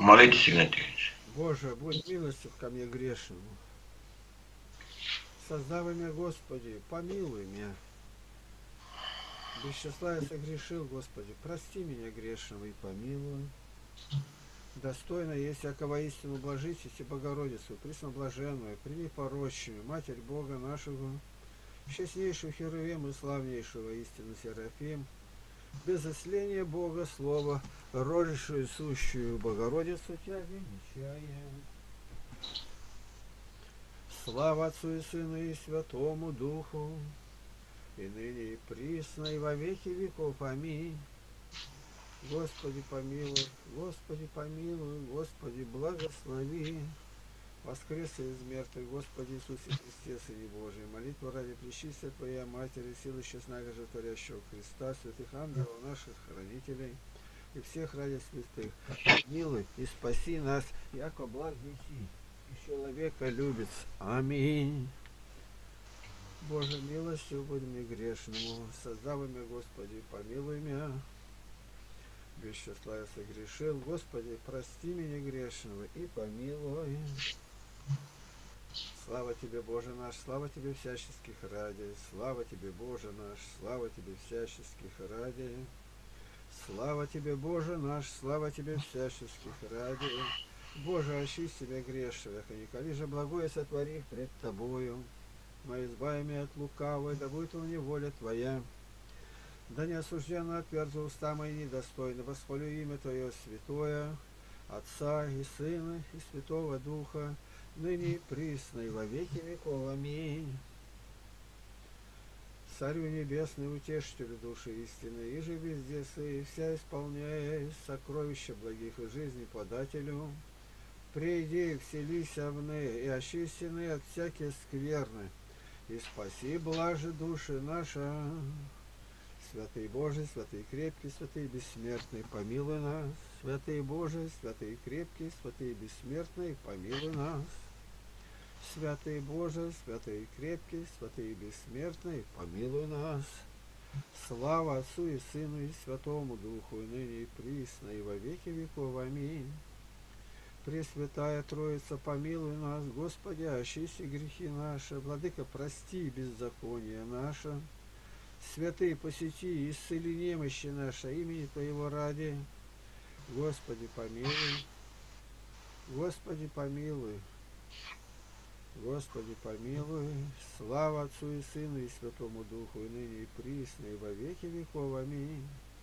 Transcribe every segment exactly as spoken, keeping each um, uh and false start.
Молитесь, Игнатьевич. Боже, будь милостив ко мне грешному. Создавай меня, Господи, помилуй меня. Без числа я согрешил, Господи, прости меня грешного и помилуй. Достойно есть всякого истину блажитесь и Богородицу, пресноблаженную, прими порочную, Матерь Бога нашего, честнейшую Херувим и славнейшего истину Серафим, без исления Бога Слова, родившую сущую Богородицу Тебя венчаем. Слава Отцу и Сыну и Святому Духу, и ныне и присно, и во веки веков. Аминь. Господи помилуй, Господи помилуй, Господи благослови. Воскресе из мертвых, Господи Иисусе Христе, Сыне Божий, молитву ради пречистой Твоя Матери, силы честного животворящего Христа, святых ангелов наших хранителей и всех ради святых. Милуй и спаси нас, яко благ дети, и человека любит. Аминь. Боже, милостью будь мне грешному, создавай меня, Господи, помилуй меня. Без числа я согрешил, Господи, прости меня грешного и помилуй. Слава Тебе, Боже наш, слава Тебе всяческих ради, слава Тебе, Боже наш, слава Тебе всяческих ради, слава Тебе, Боже наш, слава Тебе всяческих ради. Боже, очисти меня грешного, и николи же благое сотворив пред Тобою, но избави меня от лукавой, да будет у меня воля Твоя. Да не осужденно отверзу уста мои недостойно, восхвалю имя Твое святое, Отца и Сына и Святого Духа, ныне и присно, и во веки веков. Аминь. Царю небесный, утешителю души истины, и же везде сы, и вся исполняя сокровища благих и жизни подателю, приди, вселися вны, и очистены от всякие скверны, и спаси блажи души наша. Святый Божий, святый крепкий, святый бессмертный, помилуй нас. Святый Божий, святый крепкий, святый бессмертный, помилуй нас. Святый Божий, святый крепкий, святый бессмертный, помилуй нас. Слава Отцу и Сыну и Святому Духу, и ныне и присно, и во веки веков. Аминь. Пресвятая Троица, помилуй нас, Господи, очисти грехи наши, Владыка, прости беззаконие наше. Святые, посети и исцели немощи наши, имени Твоего ради. Господи, помилуй. Господи, помилуй. Господи, помилуй. Слава Отцу и Сыну и Святому Духу, и ныне и присно, и во веки веков. Аминь.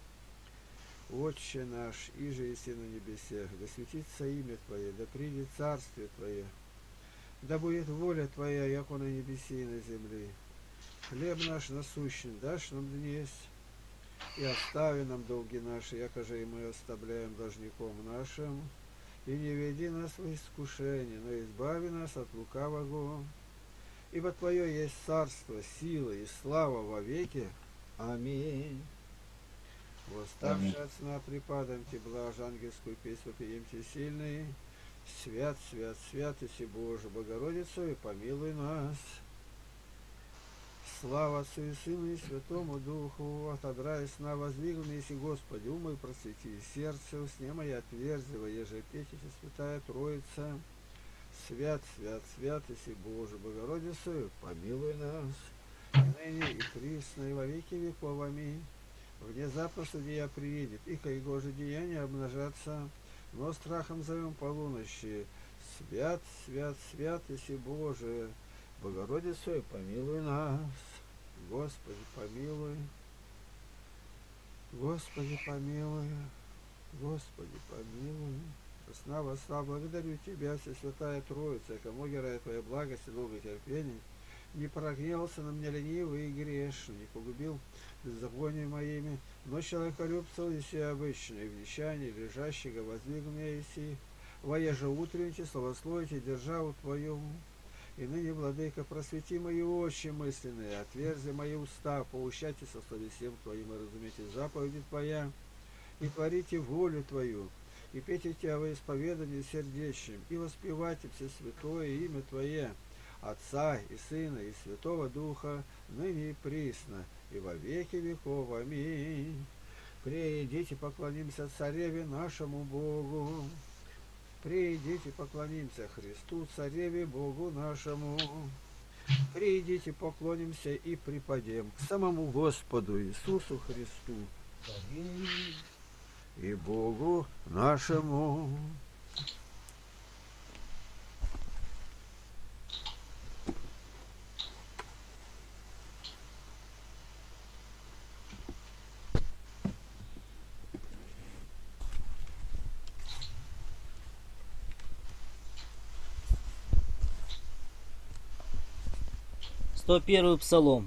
Отче наш, иже еси на небесех, да светится имя Твое, да придет царствие Твое, да будет воля Твоя, яко на небесе и на земле. Хлеб наш насущный дашь нам днесь, и остави нам долги наши, яко же и мы оставляем должником нашим, и не веди нас в искушение, но избави нас от лукавого, ибо Твое есть царство, сила и слава во веки. Аминь. Восставши от сна припадамте блажь, ангельскую песнь вопиемте сильный, свят, свят, свят, иси Боже, Богородицу, и помилуй нас. Слава Отцу и Сыну и Святому Духу, отодрай сна воздвигнув, если Господи, умой просвети, сердце усне моя отверзи, воеже печите, Святая Троица, свят, свят, свят, иси Боже, Богородицу, помилуй нас, и ныне и присно, и во веки веков. Аминь. Внезапно судья приедет, и ко его же деяния обнажатся, но страхом зовем полуночи, свят, свят, свят, иси Боже, Богородицу, и помилуй нас. Господи, помилуй. Господи, помилуй. Господи, помилуй. Сна во сна благодарю Тебя, Всесвятая Троица, кому герая Твоя благость и долготерпение, не прогневался на меня ленивый и грешный, не погубил беззаконие моими, но человеколюбцев еси обычный, в нищании лежащего воздвиг меня еси, воеже утренните, славословите державу Твою. И ныне, Владыка, просвети мои очи мысленные, отверзи мои уста, поучайте со словесем Твоим и разумейте заповеди Твоя, и творите волю Твою, и пейте Тебя во исповедании сердечным, и воспевайте все святое имя Твое, Отца и Сына и Святого Духа, ныне и присно, и во веки веков. Аминь. Придите, поклонимся Цареве нашему Богу. Придите, поклонимся Христу, Цареве Богу нашему. Придите, поклонимся и припадем к самому Господу Иисусу Христу, Цареве и Богу нашему. сто первый псалом.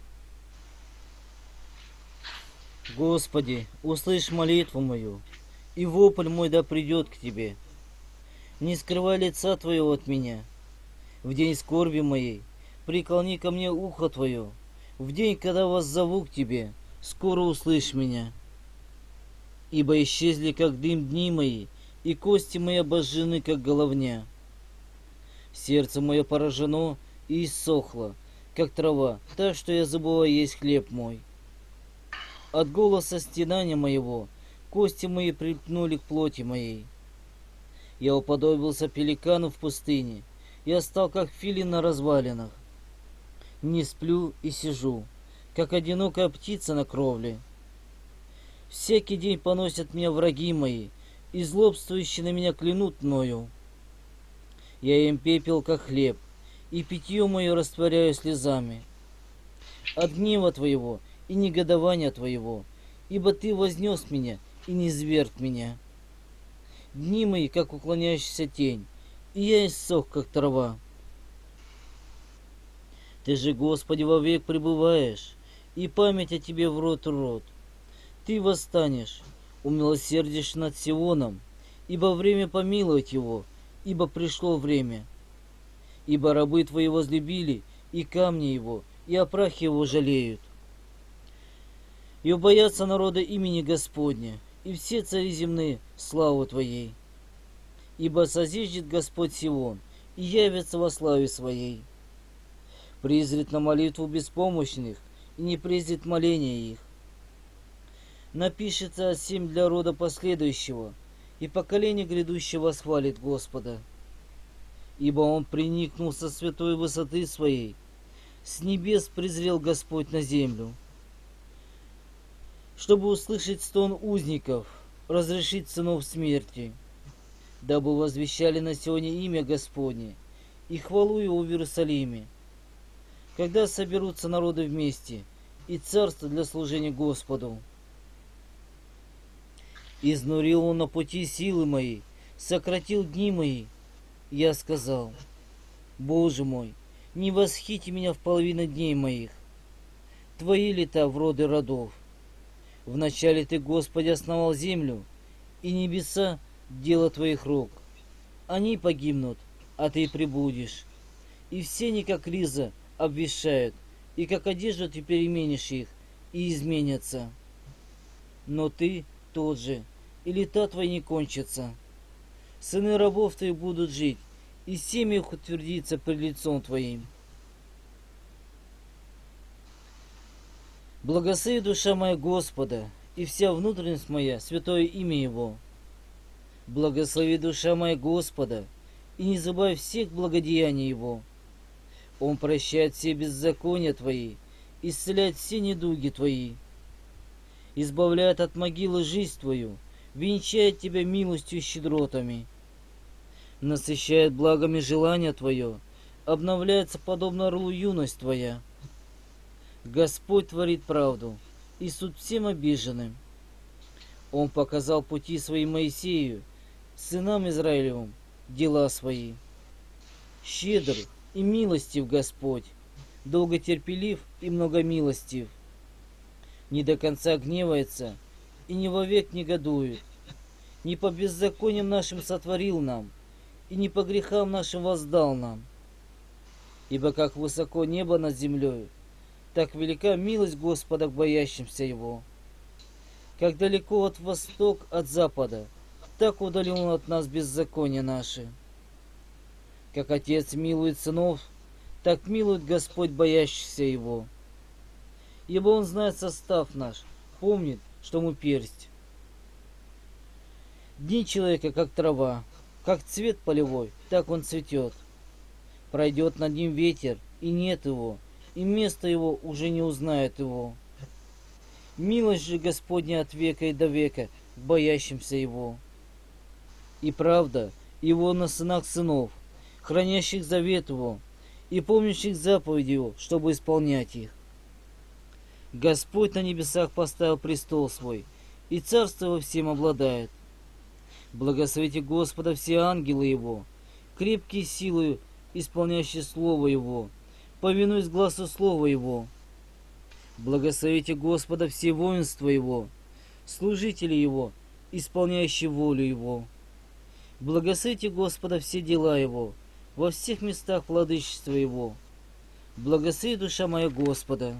Господи, услышь молитву мою, и вопль мой да придет к Тебе. Не скрывай лица Твоего от меня. В день скорби моей преклони ко мне ухо Твое. В день, когда воззову к Тебе, скоро услышь меня. Ибо исчезли, как дым, дни мои, и кости мои обожжены, как головня. Сердце мое поражено и иссохло, как трава, так что я забыла есть хлеб мой. От голоса стенания моего кости мои прильпнули к плоти моей. Я уподобился пеликану в пустыне, я стал как филин на развалинах. Не сплю и сижу, как одинокая птица на кровле. Всякий день поносят меня враги мои, и злобствующие на меня клянут мною. Я им пепел, как хлеб, и питье мое растворяю слезами. От гнева Твоего и негодования Твоего, ибо Ты вознес меня и не зверг меня. Дни мои, как уклоняющаяся тень, и я иссох, как трава. Ты же, Господи, вовек пребываешь, и память о Тебе в род в род. Ты восстанешь, умилосердишь над Сионом, ибо время помиловать его, ибо пришло время. Ибо рабы Твои возлюбили и камни его, и о прахе его жалеют. И убоятся народа имени Господня, и все цари земные славу Твоей. Ибо созиждет Господь Сион, и явится во славе Своей. Призрит на молитву беспомощных, и не презрит моления их. Напишется о сем для рода последующего, и поколение грядущего восхвалит Господа. Ибо он приникнул со святой высоты своей, с небес презрел Господь на землю, чтобы услышать стон узников, разрешить сынов смерти, дабы возвещали на Сионе имя Господне и хвалу его в Иерусалиме, когда соберутся народы вместе и царство для служения Господу. Изнурил он на пути силы мои, сократил дни мои. Я сказал: Боже мой, не восхити меня в половину дней моих. Твои лета в роды родов. Вначале Ты, Господи, основал землю, и небеса — дело Твоих рук. Они погибнут, а Ты пребудешь. И все не как риза обветшают, и как одежду Ты переменишь их, и изменятся. Но Ты тот же, и лета Твои не кончатся. Сыны рабов Твоих будут жить, и семя их утвердится пред лицом Твоим. Благослови душа моя Господа, и вся внутренность моя святое имя Его. Благослови душа моя Господа, и не забывай всех благодеяний Его. Он прощает все беззакония Твои, исцеляет все недуги Твои, избавляет от могилы жизнь Твою, венчает Тебя милостью и щедротами, насыщает благами желание Твое, обновляется подобно орлу юность Твоя. Господь творит правду и суд всем обиженным. Он показал пути свои Моисею, сынам Израилевым дела свои. Щедр и милостив Господь, долготерпелив и многомилостив. Не до конца гневается и не вовек негодует. Не по беззакониям нашим сотворил нам, и не по грехам нашим воздал нам. Ибо как высоко небо над землей, так велика милость Господа к боящимся Его. Как далеко от восток от запада, так удалил Он от нас беззакония наши. Как Отец милует сынов, так милует Господь боящихся Его. Ибо Он знает состав наш, помнит, что мы персть. Дни человека, как трава, Как цвет полевой, так он цветет. Пройдет над ним ветер, и нет его, и место его уже не узнает его. Милость же Господня от века и до века к боящимся его. И правда его на сынах сынов, хранящих завет его, и помнящих заповеди его, чтобы исполнять их. Господь на небесах поставил престол свой, и царство его всем обладает. Благословите Господа все ангелы его, крепкие силою, исполняющие слово его, повинуясь гласу слова его. Благословите Господа все воинства его, служители его, исполняющие волю его. Благословите Господа все дела его, во всех местах владычества его. Благослови душа моя Господа.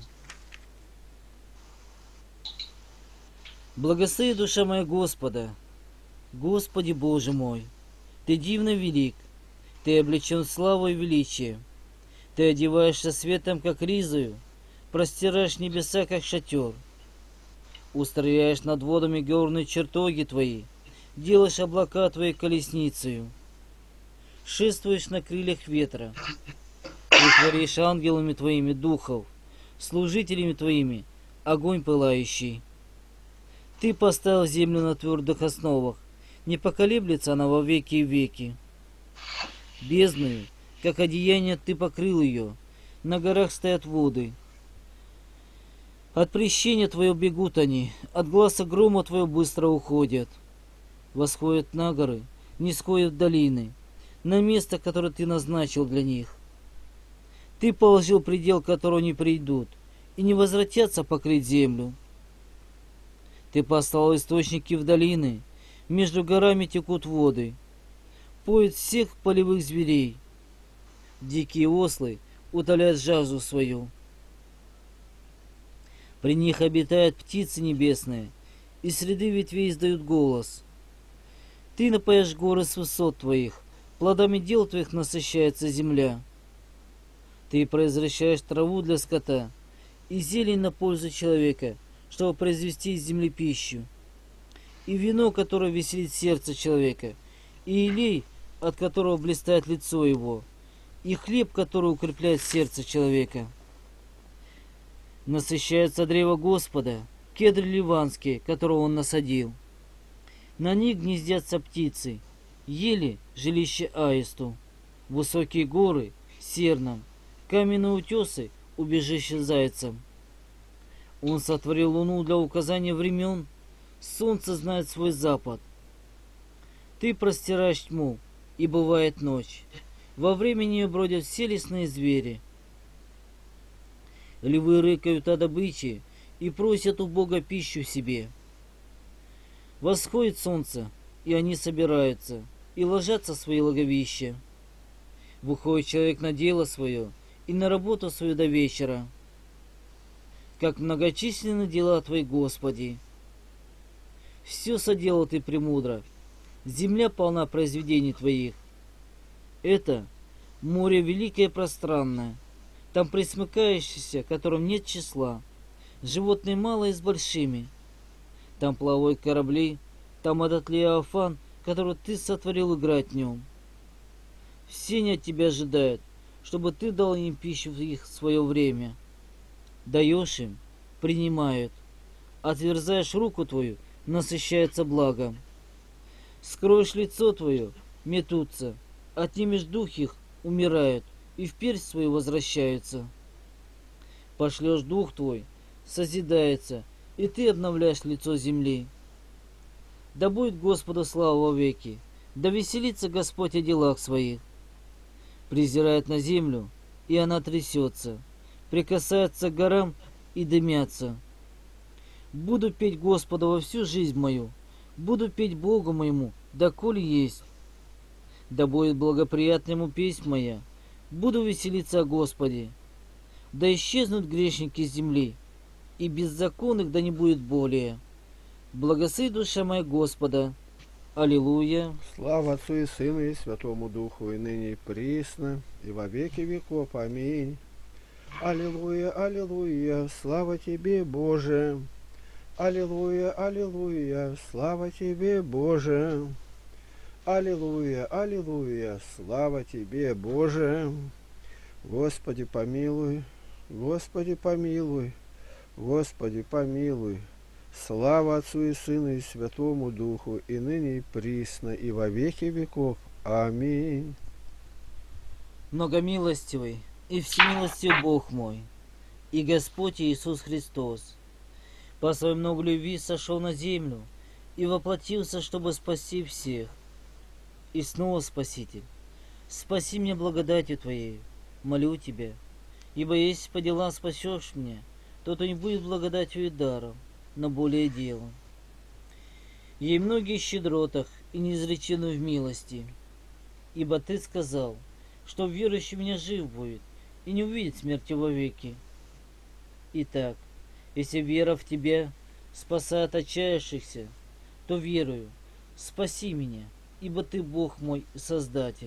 Благослови душа моя Господа. Господи Боже мой, Ты дивно велик, Ты облечен славой и величием. Ты одеваешься светом, как ризою, простираешь небеса, как шатер. Устрояешь над водами горные чертоги Твои, делаешь облака Твои колесницею. Шествуешь на крыльях ветра, Ты творишь ангелами Твоими духов, служителями Твоими огонь пылающий. Ты поставил землю на твердых основах, не поколеблется она во веки и веки. Бездною, как одеяние, Ты покрыл ее, на горах стоят воды. От прещения Твоего бегут они, от гласа грома Твоего быстро уходят. Восходят на горы, нисходят в долины, на место, которое Ты назначил для них. Ты положил предел, которого не придут, и не возвратятся покрыть землю. Ты послал источники в долины, между горами текут воды, поют всех полевых зверей. Дикие ослы утоляют жажду свою. При них обитают птицы небесные, и среды ветвей издают голос. Ты напоишь горы с высот Твоих, плодами дел Твоих насыщается земля. Ты произвращаешь траву для скота и зелень на пользу человека, чтобы произвести из земли пищу. И вино, которое веселит сердце человека, и елей, от которого блистает лицо его, и хлеб, который укрепляет сердце человека. Насыщается древо Господа, кедр ливанский, которого он насадил. На них гнездятся птицы, ели жилище аисту, высокие горы серном, каменные утесы убежище зайцам. Он сотворил луну для указания времен, солнце знает свой запад. Ты простираешь тьму, и бывает ночь. Во время нее бродят все лесные звери. Львы рыкают о добыче и просят у Бога пищу себе. Восходит солнце, и они собираются, и ложатся в свои логовища. Выходит человек на дело свое и на работу свою до вечера. Как многочисленны дела Твои, Господи! Все соделал Ты премудро, земля полна произведений Твоих. Это море великое и пространное, там пресмыкающееся, которым нет числа, животные малые с большими. Там плавают корабли, там этот левиафан, который Ты сотворил играть в нем. Все не от Тебя ожидают, чтобы Ты дал им пищу в их свое время. Даешь им, принимают, отверзаешь руку Твою, насыщается благом. Скроешь лицо Твое, метутся, отнимешь дух их, умирают, и в персть свою возвращаются. Пошлешь дух Твой, созидается, и Ты обновляешь лицо земли. Да будет Господу слава во веки, да веселится Господь о делах Своих. Презирает на землю, и она трясется, прикасается к горам и дымятся. Буду петь Господа во всю жизнь мою, буду петь Богу моему, доколе есть. Да будет благоприятна ему песнь моя, буду веселиться о Господе. Да исчезнут грешники с земли, и беззаконных да не будет более. Благослови душа моя Господа. Аллилуйя. Слава Отцу и Сыну и Святому Духу, и ныне и присно, и во веки веков. Аминь. Аллилуйя, аллилуйя, слава Тебе, Боже. Аллилуйя, аллилуйя, слава Тебе, Боже. Аллилуйя, аллилуйя, слава Тебе, Боже. Господи, помилуй, Господи, помилуй, Господи, помилуй. Слава Отцу и Сыну и Святому Духу, и ныне и присно, и во веки веков. Аминь. Многомилостивый и всемилостивый Бог мой, и Господь Иисус Христос, по своей много любви сошел на землю и воплотился, чтобы спасти всех. И снова, Спаситель, спаси меня благодатью Твоей, молю Тебя, ибо если по делам спасешь меня, то то не будет благодатью и даром, но более делом. Ей многие щедротах и неизречены в милости, ибо Ты сказал, что верующий в меня жив будет и не увидит смерти вовеки. Итак, если вера в Тебя спасает отчаявшихся, то верую, спаси меня, ибо Ты Бог мой и Создатель.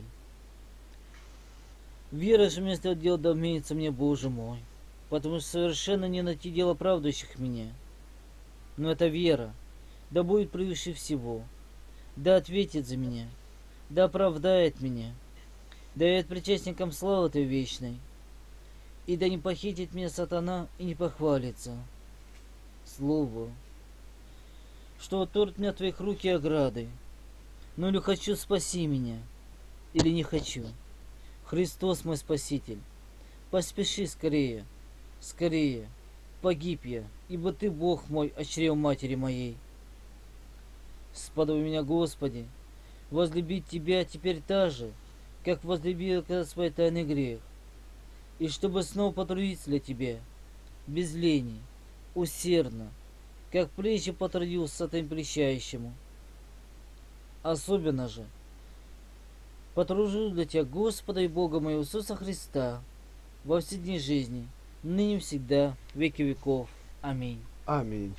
Вера же вместо дел да умеется мне, Боже мой, потому что совершенно не найти дело оправдывающих меня. Но эта вера, да будет превыше всего, да ответит за меня, да оправдает меня, да явит причастникам славы Твоей вечной, и да не похитит меня сатана и не похвалится. Слово, что отторт меня от Твоих рук и ограды, ну или хочу, спаси меня, или не хочу. Христос мой Спаситель, поспеши скорее, скорее, погиб я, ибо Ты, Бог мой, от чрева матери моей. Сподоби меня, Господи, возлюбить Тебя теперь та же, как возлюбил когда свой тайный грех, и чтобы снова потрудиться для Тебя, без лени, усердно, как прежде потрудился этим прещающему. Особенно же потружу для Тебя, Господа и Бога моего Иисуса Христа, во все дни жизни, ныне и всегда, веки веков. Аминь. Аминь.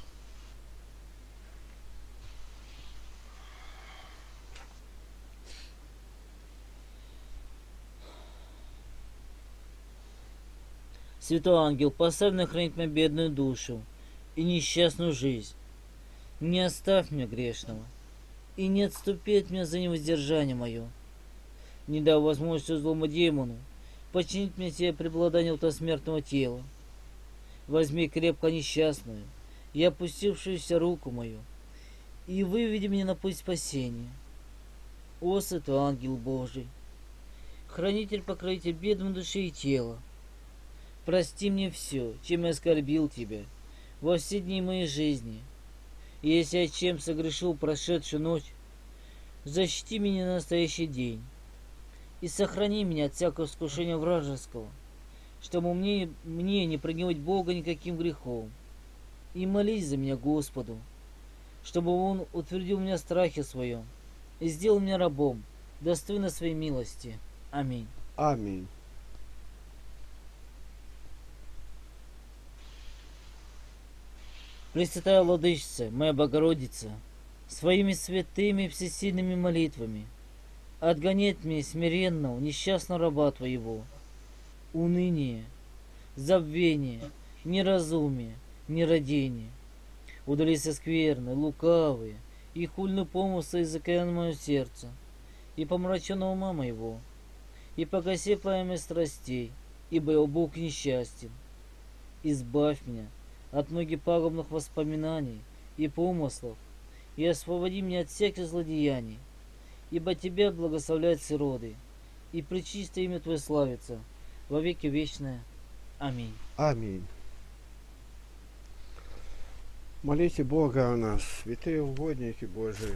Святой ангел, поставь на хранить мою бедную душу и несчастную жизнь. Не оставь меня грешного, и не отступи от меня за невоздержание мое. Не дай возможности злому демону подчинить мне себе преобладание этого смертного тела. Возьми крепко несчастную и опустившуюся руку мою, и выведи меня на путь спасения. О, святой ангел Божий, хранитель, покровитель бедной души и тела, прости мне все, чем я оскорбил Тебя во все дни моей жизни. И если я чем согрешил прошедшую ночь, защити меня на настоящий день и сохрани меня от всякого искушения вражеского, чтобы мне, мне не прогневать Бога никаким грехом. И молись за меня Господу, чтобы Он утвердил меня в страхе своем и сделал меня рабом, достойно своей милости. Аминь. Аминь. Пресвятая Владычица, моя Богородица, своими святыми всесильными молитвами отгони от меня смиренного, несчастного раба Твоего, уныние, забвение, неразумие, нерадение. Удали со скверны, лукавые и хульные помыслы из окаянного моего сердца, и помраченного ума моего, и погаси пламя страстей, ибо я Бог несчастен. Избавь меня от многих пагубных воспоминаний и помыслов, и освободи меня от всяких злодеяний, ибо Тебя благословляют все роды, и пречистое имя Твое славится во веки вечное. Аминь. Аминь. Молите Бога о нас, святые угодники Божии.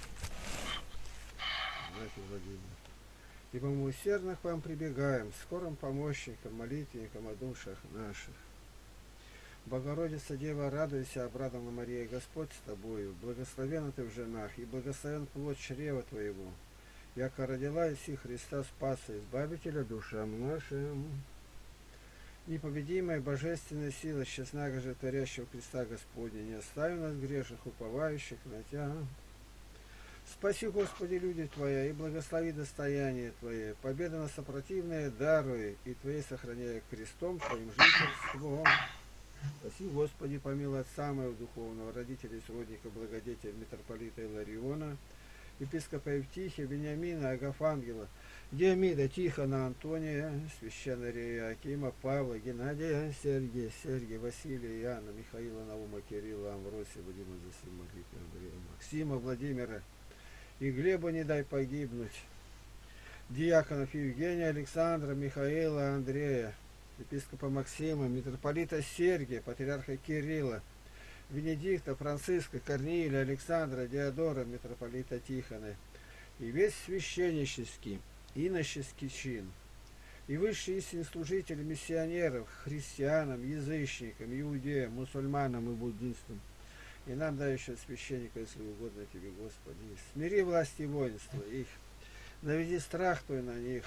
Знаете, Владимир. Ибо мы усердно к вам прибегаем, скорым помощником, молитвенником о душах наших. Богородица Дева, радуйся, обрадована Мария, Господь с тобою, благословенна ты в женах, и благословен плод чрева твоего. Яко родила иси Христа Спаса, Избавителя душам нашим. Непобедимая божественная сила, честного же творящего креста Господня, не остави нас грешных, уповающих на Тебя. Спаси, Господи, люди Твоя, и благослови достояние Твое, победа на сопротивное даруй, и Твоей сохраняя крестом Твоим жительством. Спаси, Господи, помилуй отца моего духовного, родителей, сродника, благодетеля, митрополита Илариона, епископа Евтихия, Вениамина, Агафангела, Диомида, Тихона, Антония, священнория Акима, Павла, Геннадия, Сергия, Сергия, Василия, Иоанна, Михаила, Наума, Кирилла, Амвросия, Вадима, Засима, Глика, Андрея, Максима, Владимира и Глеба не дай погибнуть. Диаконов Евгения, Александра, Михаила, Андрея, епископа Максима, митрополита Сергия, патриарха Кирилла, Венедикта, Франциска, Корнилия, Александра, Диодора, митрополита Тихона, и весь священнический, иноческий чин, и высшие истинные служители миссионеров, христианам, язычникам, иудеям, мусульманам и буддистам, и нам дай еще священника, если угодно тебе, Господи. Смири власти и воинства их, наведи страх Твой на них,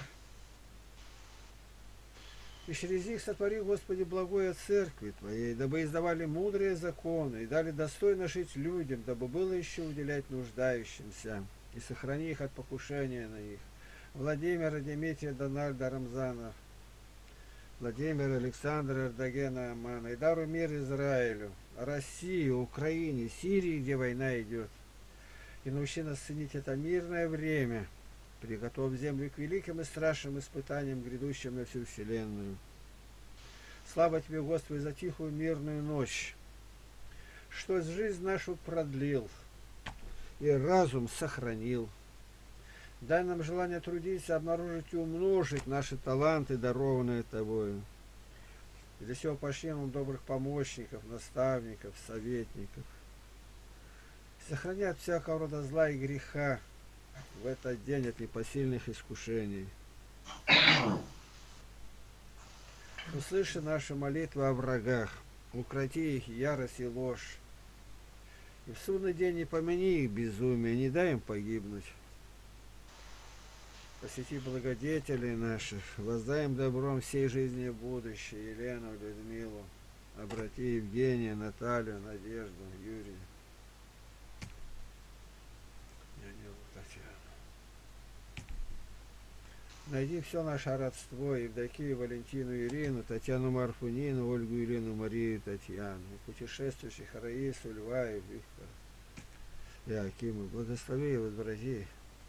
и через них сотвори, Господи, благое церкви Твоей, дабы издавали мудрые законы, и дали достойно жить людям, дабы было еще уделять нуждающимся, и сохрани их от покушения на них. Владимира, Дмитрия, Дональда, Рамзана, Владимира, Александра, Эрдогена, Амана, и даруй мир Израилю, России, Украине, Сирии, где война идет. И научи нас ценить это мирное время, приготовь землю к великим и страшным испытаниям, грядущим на всю вселенную. Слава Тебе, Господи, за тихую мирную ночь, что жизнь нашу продлил и разум сохранил. Дай нам желание трудиться, обнаружить и умножить наши таланты, дарованные Тобою. И для всего пошли нам добрых помощников, наставников, советников. Сохрани от всякого рода зла и греха в этот день от непосильных искушений. Услыши наши молитвы о врагах, укроти их ярость и ложь. И в судный день не помяни их безумие, не дай им погибнуть. Посети благодетелей наших, воздай им добром всей жизни и будущее, Елену, Людмилу, обрати Евгения, Наталью, Надежду, Юрия. Найди все наше родство, Евдокию, Валентину, Ирину, Татьяну, Марфу, Нину, Ольгу, Ирину, Марию, Татьяну, и путешествующих Раису, Льва и Виктора, Иакима, благослови и возврати.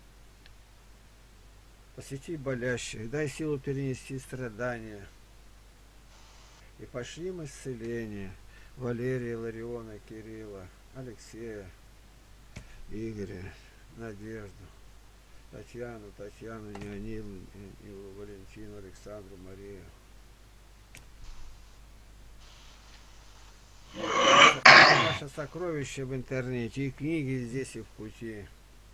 Посети болящих, дай силу перенести страдания, и пошли мы исцеление Валерия, Лариона, Кирилла, Алексея, Игоря, Надежду, Татьяну, Татьяну, Неонилу, Неонилу, Валентину, Александру, Марию. Наше сокровище в интернете, и книги здесь, и в пути.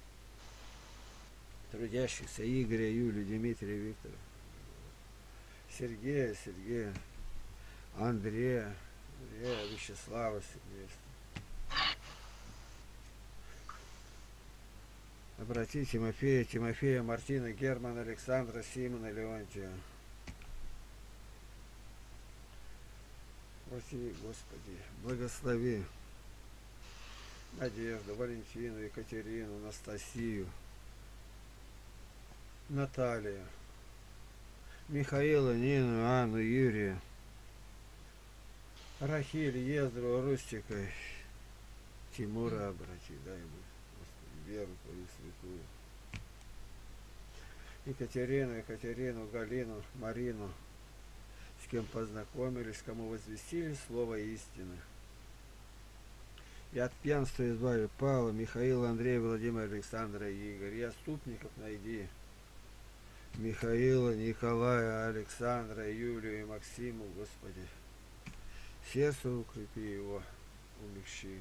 Трудящихся Игоря, Юлю, Дмитрия, Виктора, Сергея, Сергея, Андрея, Андрея, Вячеслава, Сергея. Обрати Тимофея, Тимофея, Мартина, Германа, Александра, Симона, Леонтия. Проси, Господи, благослови Надежду, Валентину, Екатерину, Анастасию, Наталью, Михаила, Нину, Анну, Юрия, Рахиль, Ездру, Рустика, Тимура обрати, дай ему, Господи, веру Твою святую. Екатерину, Екатерину, Галину, Марину, с кем познакомились, кому возвестили слово истины. И от пьянства избави Павла, Михаила, Андрея, Владимира, Александра и Игоря. И отступников найди. Михаила, Николая, Александра, Юлию и Максиму, Господи. Сердце укрепи его, умягчи.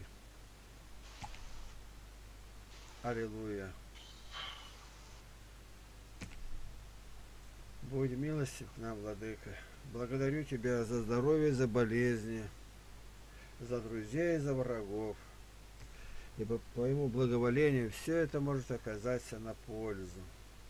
Аллилуйя. Будь милостив к нам, Владыка. Благодарю Тебя за здоровье, за болезни, за друзей, за врагов. Ибо по Твоему благоволению все это может оказаться на пользу.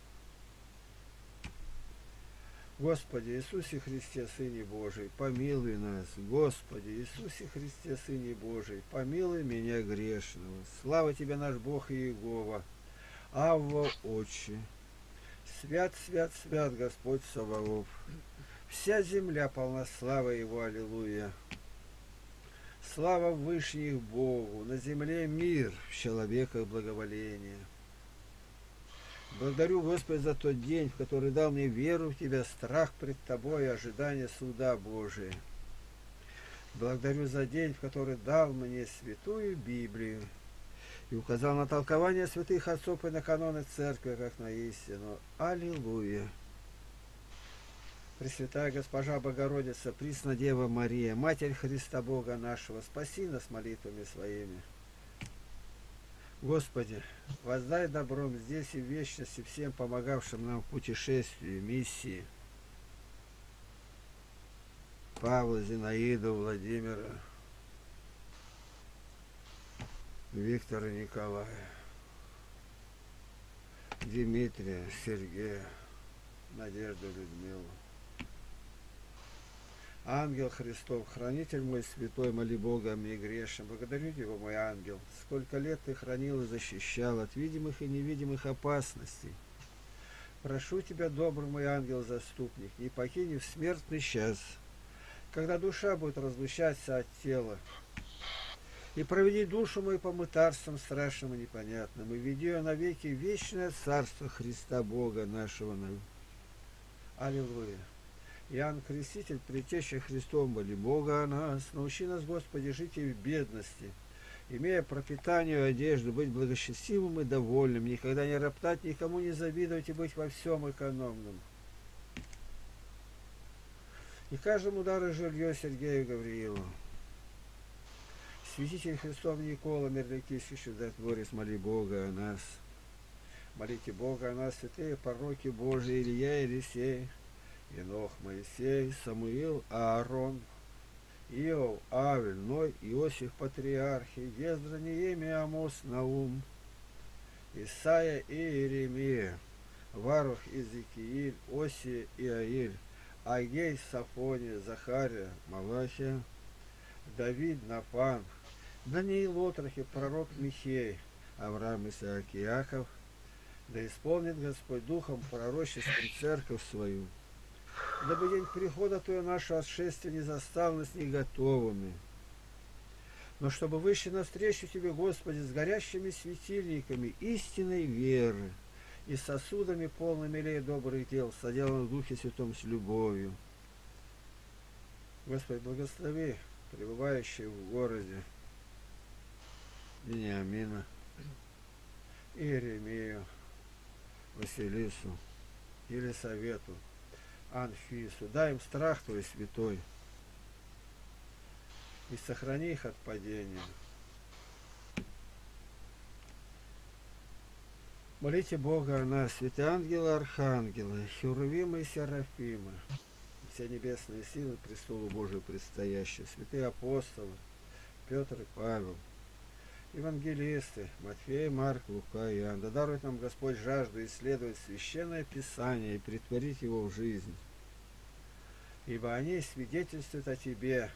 Господи Иисусе Христе, Сыне Божий, помилуй нас. Господи Иисусе Христе, Сыне Божий, помилуй меня грешного. Слава Тебе, наш Бог и Иегова. Авва, Отче. Свят, свят, свят Господь Саваоф. Вся земля полна славы Его, аллилуйя. Слава Вышних Богу, на земле мир, в человеках благоволение. Благодарю, Господи, за тот день, в который дал мне веру в Тебя, страх пред Тобой и ожидание суда Божия. Благодарю за день, в который дал мне святую Библию и указал на толкование святых отцов и на каноны церкви, как на истину. Аллилуйя! Пресвятая Госпожа Богородица, Пресна Дева Мария, Матерь Христа Бога нашего, спаси нас молитвами своими. Господи, воздай добром здесь и в вечности всем помогавшим нам в путешествии, миссии. Павла, Зинаиду, Владимира, Виктора, Николая, Дмитрия, Сергея, Надежду, Людмилу. Ангел Христов, хранитель мой святой, моли Бога о мне грешным. Благодарю Тебя, мой ангел. Сколько лет Ты хранил и защищал от видимых и невидимых опасностей. Прошу Тебя, добрый мой ангел-заступник, не покинь в смертный час, когда душа будет разлучаться от тела. И проведи душу мою по мытарствам страшным и непонятным, и веди ее навеки в вечное царство Христа Бога нашего. Аллилуйя. Иоанн Креститель, Предтеча Христом, моли Бога о нас, научи нас, Господи, жить и в бедности, имея пропитание и одежду, быть благочестивым и довольным, никогда не роптать, никому не завидовать и быть во всем экономным. И каждому дары жилье Сергею Гавриилу. Святитель Христов Никола, Мерликийский чудотворец, моли Бога о нас. Молите Бога о нас, святые пророки Божии, Илья, Елисей, Енох, Моисей, Самуил, Аарон, Иов, Авель, Ной, Иосиф, Патриархи, Ездра, Неемия, Амос, Наум, Исаия и Иеремия, Варух, Иезекииль, Осия, Иаиль, Агей, Сафония, Захария, Малахия, Давид, Нафан, Даниил, Отрохи, пророк Михей, Авраам, Исаак, Иаков, да исполнит Господь Духом пророческим церковь свою, дабы день прихода Твоего нашего отшествия не застал нас не готовыми, но чтобы вышли навстречу Тебе, Господи, с горящими светильниками истинной веры и сосудами полными лей добрых дел, соделанных в Духе Святом с любовью. Господи, благослови пребывающие в городе Вениамина, Иеремию, Василису, Елисавету, Анфису, дай им страх Твой святой и сохрани их от падения. Молите Бога о нас, святые ангелы, архангелы, херувимы и серафимы, все небесные силы престолу Божию предстоящие, святые апостолы, Петр и Павел, евангелисты, Матфей, Марк, Лука и Иоанн. Да дарует нам Господь жажду исследовать Священное Писание и претворить его в жизнь, ибо они свидетельствуют о Тебе,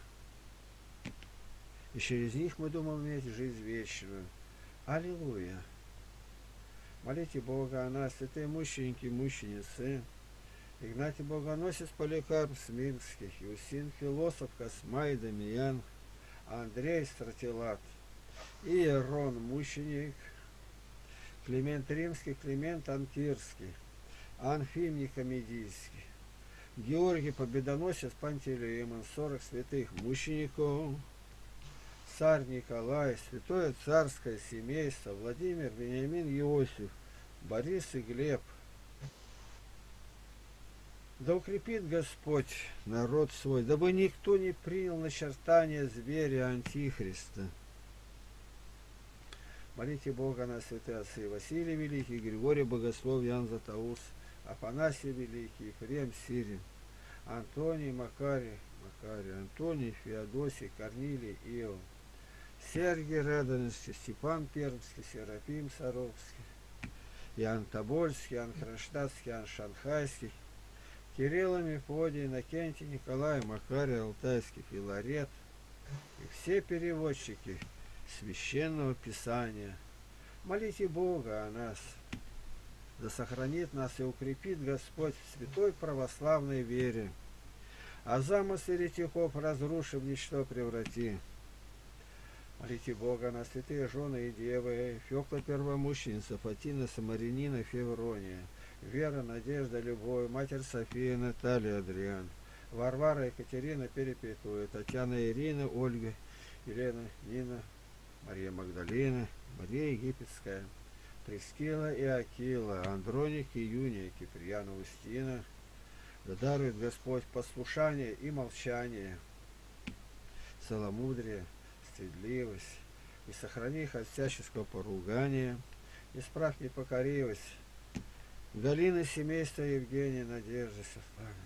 и через них мы думаем иметь жизнь вечную. Аллилуйя! Молите Бога о нас, святые мученики и мученицы, Игнатий Богоносец, Поликарп Смирнских, Иусин Философ, Космай, Дамиян, Андрей Стратилат, Иерон Мученик, Климент Римский, Климент Анкирский, Анфим Никомедийский, Георгий Победоносец, Пантелеимон, сорок святых мучеников, царь Николай, святое царское семейство, Владимир, Вениамин, Иосиф, Борис и Глеб. Да укрепит Господь народ свой, дабы никто не принял начертания зверя Антихриста. Молите Бога на святые отцы Василий Великий, Григорий Богослов, Ян Златоуст, Афанасий Великий, Ефрем Сирин, Антоний Макарий, Макарий, Антоний Феодосий, Корнилий Иов, Сергий Радонежский, Степан Пермский, Серафим Саровский, Иоанн Тобольский, Иоанн Кронштадтский, Иоанн Шанхайский, Кирилл Мефодий, Иннокентий, Николай, Макарий, Алтайский, Филарет и все переводчики Священного Писания. Молите Бога о нас, да сохранит нас и укрепит Господь в святой православной вере, а замысл еретиков разрушив, ничто преврати. Молите Бога на святые жены и девы, Фёкла первомученица, Фатина, Самарянина, Феврония, Вера, Надежда, Любовь, Матерь София, Наталья, Адриан, Варвара, Екатерина, Перепетуя, Татьяна, Ирина, Ольга, Елена, Нина, Мария Магдалина, Мария Египетская, Прескила и Акила, Андроник и Юния, Киприяна, Устина. Да дарует Господь послушание и молчание, целомудрие, стыдливость, и сохрани их от всяческого поругания, исправь непокоривость. Галина, семейство Евгения, Надежда, Светлана,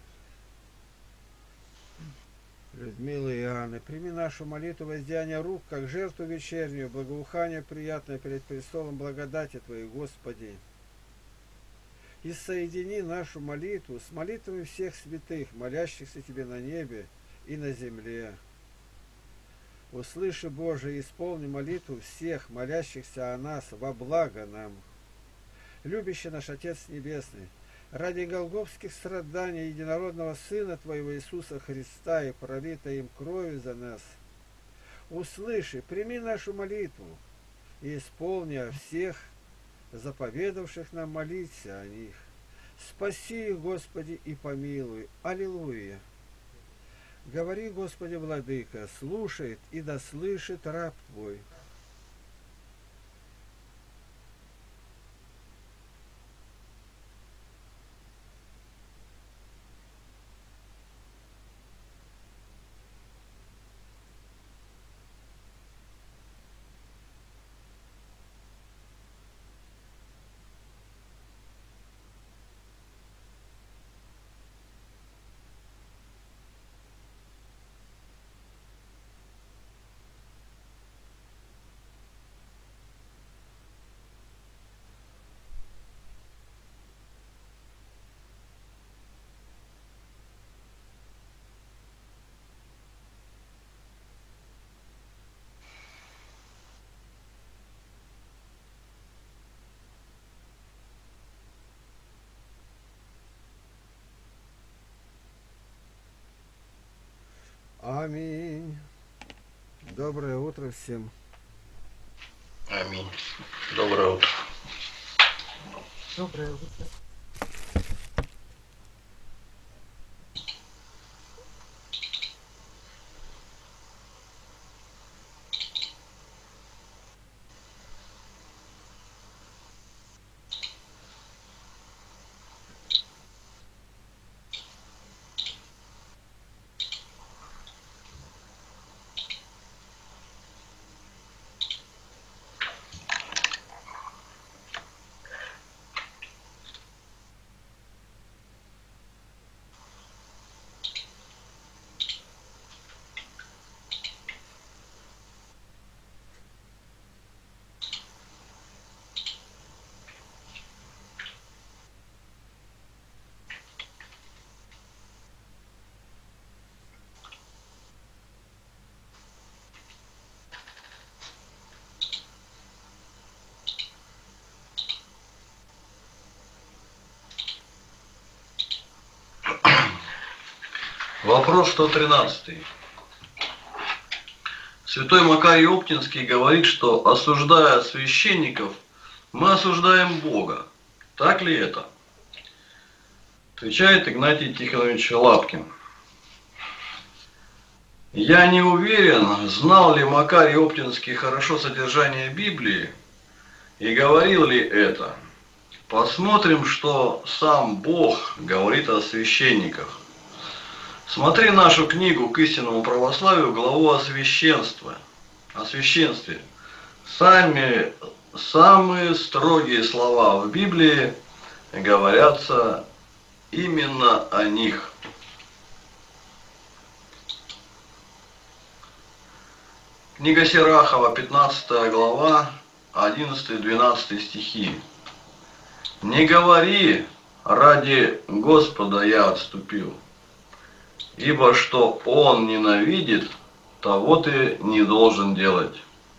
Людмила и Анны, прими нашу молитву воздеяния рук, как жертву вечернюю, благоухание приятное перед престолом благодати Твоей, Господи. И соедини нашу молитву с молитвами всех святых, молящихся Тебе на небе и на земле. Услыши, Боже, и исполни молитву всех, молящихся о нас во благо нам. Любящий наш Отец Небесный, ради голгофских страданий единородного Сына Твоего Иисуса Христа и пролитой им кровью за нас, услыши, прими нашу молитву и исполни о всех, заповедавших нам молиться о них. Спаси их, Господи, и помилуй. Аллилуйя. Говори, Господи, Владыка, слушает и дослышит раб Твой. Аминь. Доброе утро всем. Аминь. Доброе утро. Доброе утро. Вопрос сто тринадцатый. Святой Макарий Оптинский говорит, что, осуждая священников, мы осуждаем Бога. Так ли это? Отвечает Игнатий Тихонович Лапкин. Я не уверен, знал ли Макарий Оптинский хорошо содержание Библии и говорил ли это. Посмотрим, что сам Бог говорит о священниках. Смотри нашу книгу «К истинному православию», главу о священстве. О священстве. Сами, самые строгие слова в Библии говорятся именно о них. Книга Сирахова, пятнадцатая глава, одиннадцатый-двенадцатый стихи. «Не говори, ради Господа я отступил, ибо что Он ненавидит, того ты не должен делать».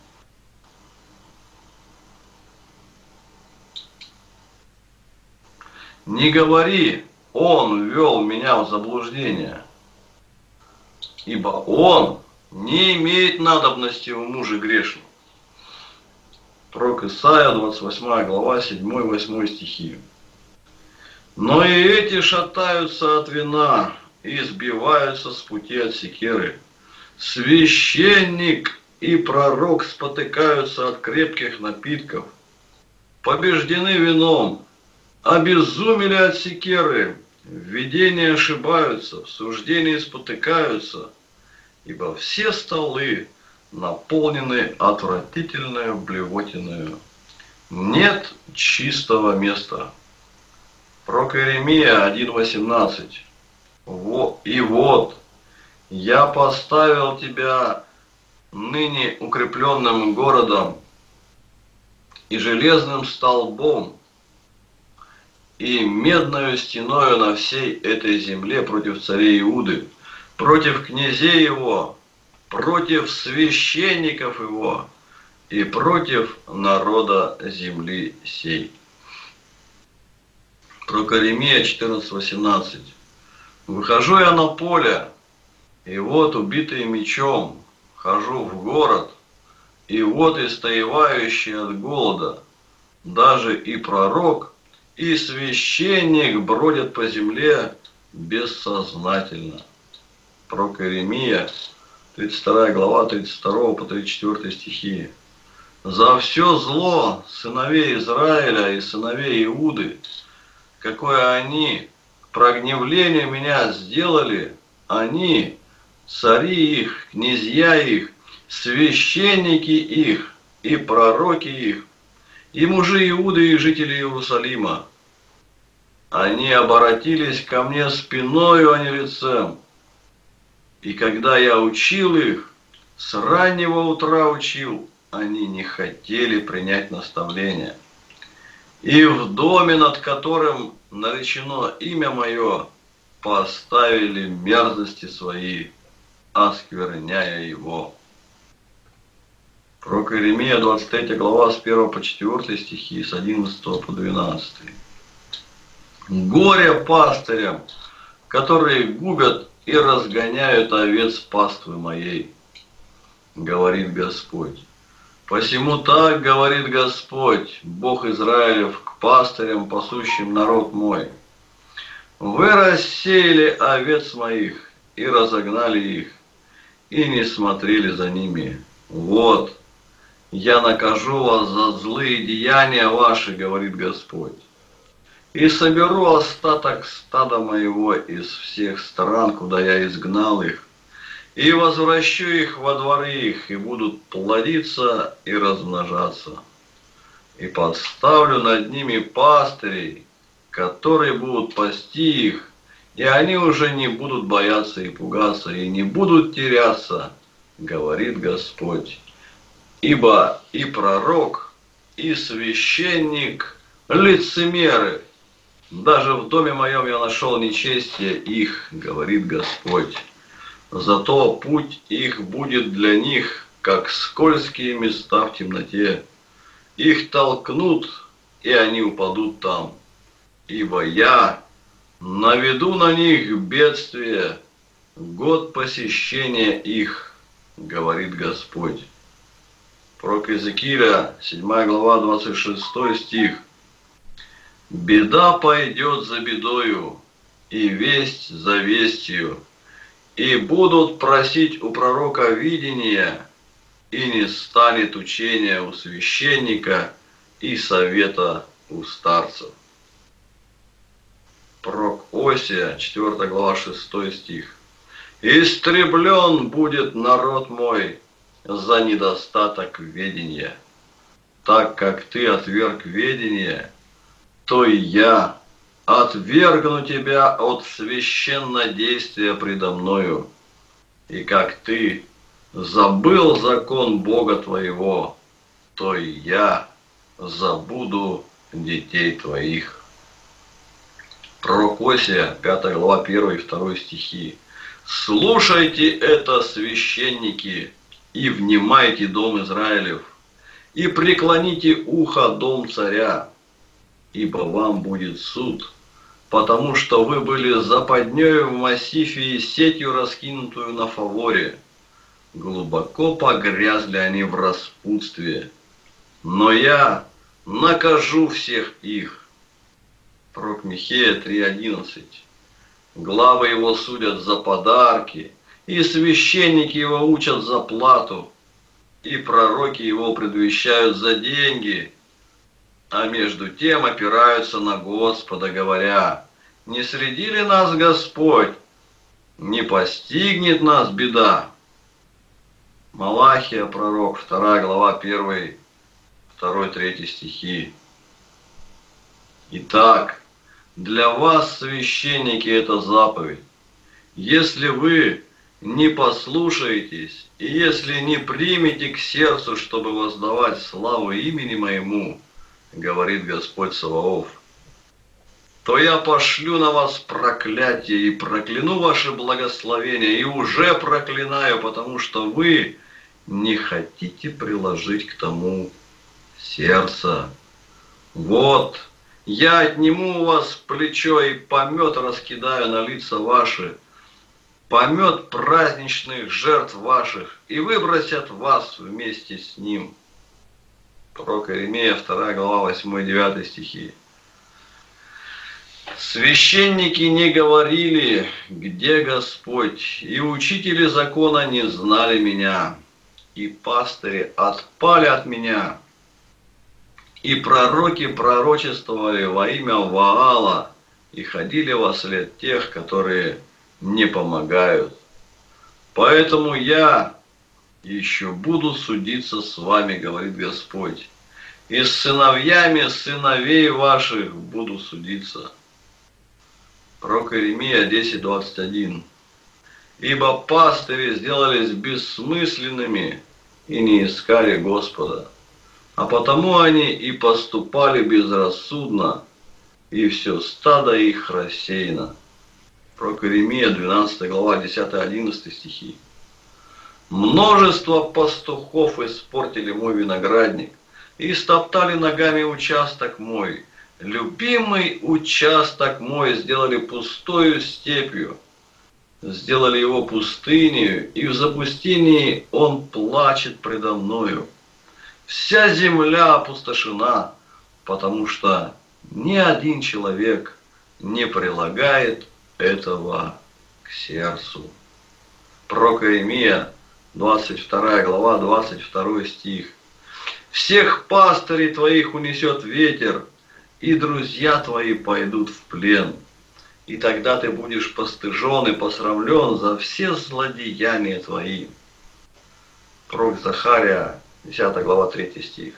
Не говори, Он ввел меня в заблуждение, ибо Он не имеет надобности в муже грешном. Пророк Исаия, двадцать восьмая глава, седьмой-восьмой стихи. Но и эти шатаются от вина и сбиваются с пути от секеры. Священник и пророк спотыкаются от крепких напитков, побеждены вином, обезумели от секеры, в видении ошибаются, в суждении спотыкаются, ибо все столы наполнены отвратительной блевотиною. Нет чистого места. Пророк Иеремия один восемнадцать. И вот, я поставил тебя ныне укрепленным городом и железным столбом, и медною стеною на всей этой земле против царей Иуды, против князей его, против священников его и против народа земли сей. Пророк Иеремия четырнадцать восемнадцать. Выхожу я на поле, и вот убитый мечом, хожу в город, и вот истаивающий от голода, даже и пророк, и священник бродят по земле бессознательно. Пророк Иеремия, тридцать вторая глава, тридцать второй по тридцать четвёртый стихи. За все зло сыновей Израиля и сыновей Иуды, какое они прогневление меня сделали, они, цари их, князья их, священники их и пророки их, и мужи Иуды и жители Иерусалима. Они обратились ко мне спиною, а не лицем. И когда я учил их, с раннего утра учил, они не хотели принять наставление. И в доме, над которым наречено имя мое, поставили мерзости свои, оскверняя его. Пророк Иеремия, двадцать третья глава, с первого по четвёртый стихи, с одиннадцатого по двенадцатый. Горе пастырям, которые губят и разгоняют овец паствы моей, говорит Господь. Посему так говорит Господь, Бог Израилев, к пастырям, пасущим народ мой. Вы рассеяли овец моих и разогнали их, и не смотрели за ними. Вот, я накажу вас за злые деяния ваши, говорит Господь. И соберу остаток стада моего из всех стран, куда я изгнал их, и возвращу их во дворы их, и будут плодиться и размножаться. И поставлю над ними пастырей, которые будут пасти их, и они уже не будут бояться и пугаться, и не будут теряться, говорит Господь. Ибо и пророк, и священник лицемеры, даже в доме моем я нашел нечестие их, говорит Господь. Зато путь их будет для них, как скользкие места в темноте. Их толкнут, и они упадут там. Ибо я наведу на них бедствие, год посещения их, говорит Господь. Пророк Иезекииля, седьмая глава, двадцать шестой стих. Беда пойдет за бедою, и весть за вестью, и будут просить у пророка видения, и не станет учения у священника и совета у старцев. Пророк Осия, четвёртая глава, шестой стих. Истреблен будет народ мой за недостаток ведения. Так как ты отверг ведение, то и я отвергну тебя от священнодействия предо мною. И как ты забыл закон Бога твоего, то и я забуду детей твоих. Пророк Осия, пятая глава, первый и второй стихи. Слушайте это, священники, и внимайте, дом Израилев, и преклоните ухо, дом царя, ибо вам будет суд, потому что вы были западнёю в массифе и сетью, раскинутую на фаворе. глубоко погрязли они в распутстве. Но я накажу всех их. Пророк Михея три одиннадцать. Главы его судят за подарки, и священники его учат за плату, и пророки его предвещают за деньги, а между тем опираются на Господа, говоря: не среди ли нас Господь, не постигнет нас беда. Малахия, пророк, вторая глава, первый, второй, третий стихи. Итак, для вас, священники, это заповедь. Если вы не послушаетесь, и если не примете к сердцу, чтобы воздавать славу имени моему, говорит Господь Саваоф, то я пошлю на вас проклятие и прокляну ваше благословение, и уже проклинаю, потому что вы не хотите приложить к тому сердце. Вот, я отниму у вас плечо и помет раскидаю на лица ваши, помет праздничных жертв ваших, и выбросят вас вместе с ним. Пророк Иеремия, вторая глава, восьмой-девятый стихи. Священники не говорили, где Господь, и учители закона не знали меня, и пастыри отпали от меня, и пророки пророчествовали во имя Ваала, и ходили во след тех, которые не помогают. Поэтому я еще буду судиться с вами, говорит Господь, и с сыновьями сыновей ваших буду судиться. Пророк Иеремия десять двадцать один. Ибо пастыри сделались бессмысленными и не искали Господа, а потому они и поступали безрассудно, и все стадо их рассеяно. Пророк Иеремия, двенадцатая глава, десятый-одиннадцатый стихи. Множество пастухов испортили мой виноградник и стоптали ногами участок мой. Любимый участок мой сделали пустою степью, сделали его пустынею, и в запустении он плачет предо мною. Вся земля опустошена, потому что ни один человек не прилагает этого к сердцу. Пророк Иеремия, двадцать вторая глава, двадцать второй стих. Всех пастырей твоих унесет ветер, и друзья твои пойдут в плен. И тогда ты будешь постыжен и посрамлен за все злодеяния твои. Пророк Захария, десятая глава, третий стих.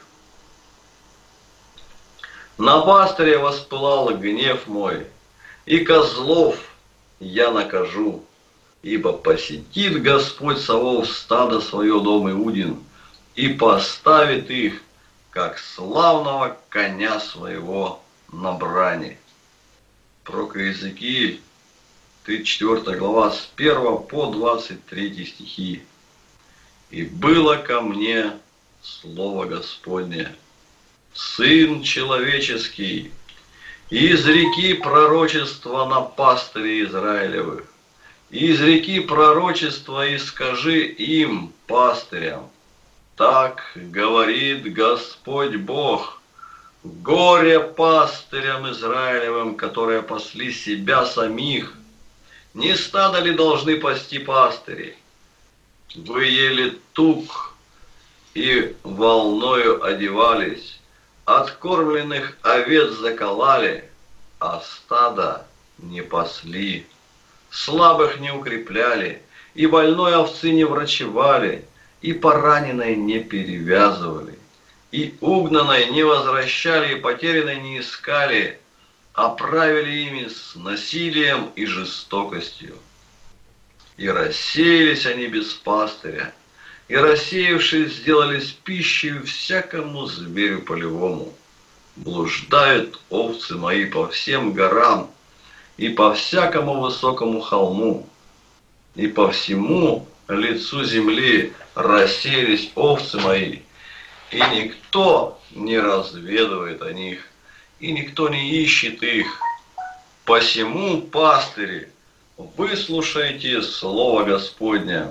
На пастыре воспылал гнев мой, и козлов я накажу, ибо посетит Господь Саваоф стадо свое, дом Иудин, и поставит их, как славного коня своего на брани. Пророк Иезекииль, тридцать четвёртая глава, с первого по двадцать третий стихи. И было ко мне слово Господне: Сын человеческий, изреки пророчество на пастыре Израилевых, изреки пророчество и скажи им, пастырям: так говорит Господь Бог: горе пастырям Израилевым, которые пасли себя самих. Не стадо ли должны пасти пастыри? Вы ели тук и волною одевались, откормленных овец закололи, а стада не пасли. Слабых не укрепляли, и больной овцы не врачевали, и пораненной не перевязывали, и угнанной не возвращали, и потерянной не искали, а правили ими с насилием и жестокостью. И рассеялись они без пастыря, и рассеявшись сделались пищей всякому зверю полевому. Блуждают овцы мои по всем горам, и по всякому высокому холму, и по всему лицу земли рассеялись овцы мои, и никто не разведывает о них, и никто не ищет их. Посему, пастыри, выслушайте слово Господня.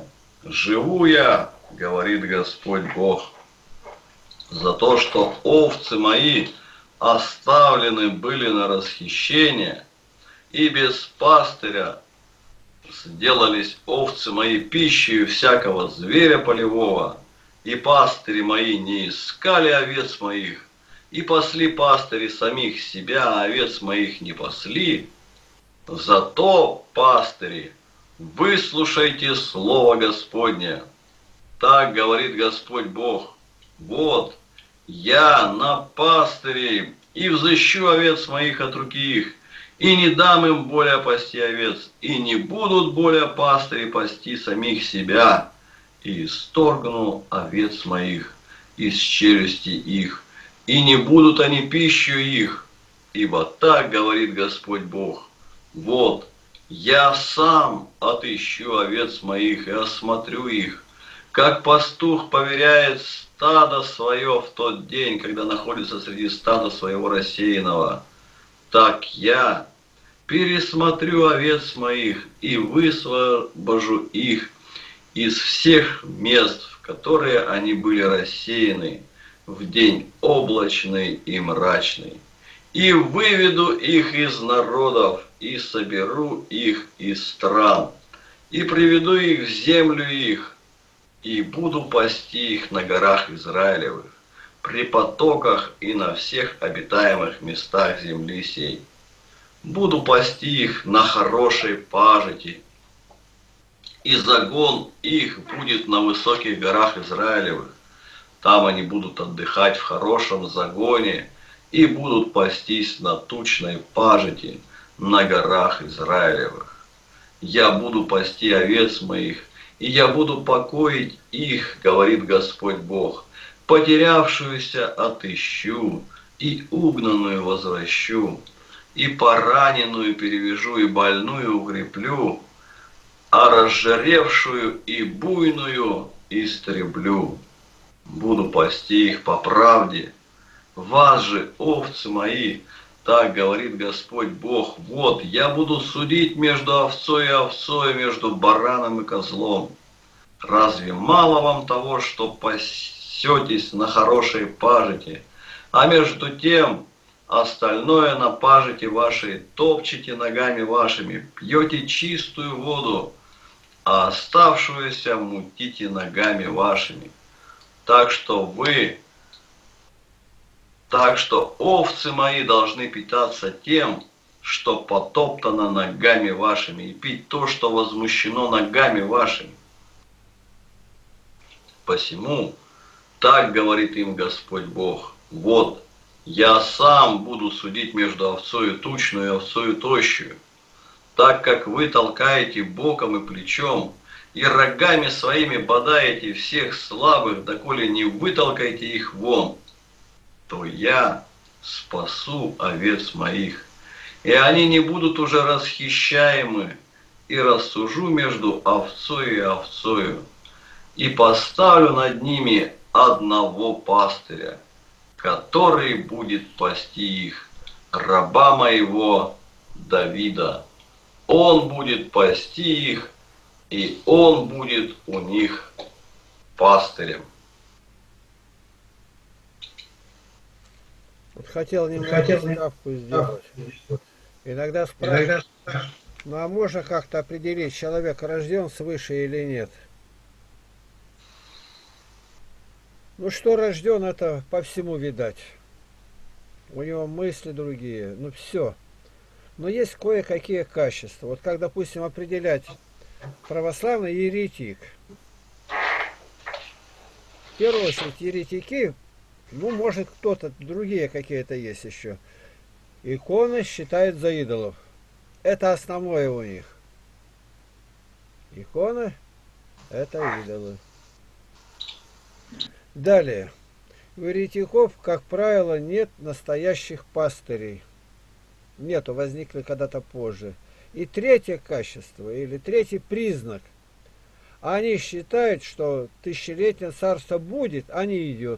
живу я, говорит Господь Бог, за то, что овцы мои оставлены были на расхищение, и без пастыря сделались овцы мои пищей всякого зверя полевого, и пастыри мои не искали овец моих, и пасли пастыри самих себя, а овец моих не пасли. Зато, пастыри, выслушайте слово Господне. Так говорит Господь Бог: вот, я на пастырей и взыщу овец моих от руки их, и не дам им более пасти овец, и не будут более пастыри пасти самих себя, и исторгну овец моих из челюсти их, и не будут они пищу их, ибо так говорит Господь Бог: вот, я сам отыщу овец моих и осмотрю их, как пастух поверяет стадо свое в тот день, когда находится среди стада своего рассеянного. Так я пересмотрю овец моих и высвобожу их из всех мест, в которые они были рассеяны в день облачный и мрачный, и выведу их из народов, и соберу их из стран, и приведу их в землю их, и буду пасти их на горах Израилевых, при потоках и на всех обитаемых местах земли сей. Буду пасти их на хорошей пажити, и загон их будет на высоких горах Израилевых. Там они будут отдыхать в хорошем загоне и будут пастись на тучной пажити на горах Израилевых. Я буду пасти овец моих, и я буду покоить их, говорит Господь Бог. Потерявшуюся отыщу, и угнанную возвращу, и пораненную перевяжу, и больную укреплю, а разжиревшую и буйную истреблю. Буду пасти их по правде. Вас же, овцы мои, так говорит Господь Бог, вот, я буду судить между овцой и овцой, между бараном и козлом. Разве мало вам того, что пасетесь на хорошей пажити, а между тем остальное на пажити вашей топчете ногами вашими, пьете чистую воду, а оставшуюся мутите ногами вашими. Так что вы, так что овцы мои должны питаться тем, что потоптано ногами вашими, и пить то, что возмущено ногами вашими. Посему, так говорит им Господь Бог, вот, я сам буду судить между овцою тучную и овцою тощую, так как вы толкаете боком и плечом, и рогами своими бодаете всех слабых, доколе не вытолкаете их вон, то я спасу овец моих, и они не будут уже расхищаемы, и рассужу между овцою и овцою, и поставлю над ними одного пастыря, который будет пасти их, раба моего Давида. Он будет пасти их, и он будет у них пастырем. Вот хотел немного ставку сделать. Иногда спрашивают, ну а можно как-то определить, человек рожден свыше или нет? Ну что рожден, это по всему видать. У него мысли другие, ну все. Но есть кое-какие качества. Вот как, допустим, определять православный еретик. В первую очередь еретики, ну может кто-то, другие какие-то есть еще. Иконы считают за идолов. Это основное у них. Иконы – это идолы. Далее. У еретиков, как правило, нет настоящих пастырей. Нету, возникли когда-то позже. И третье качество, или третий признак. Они считают, что тысячелетнее царство будет, а не идет.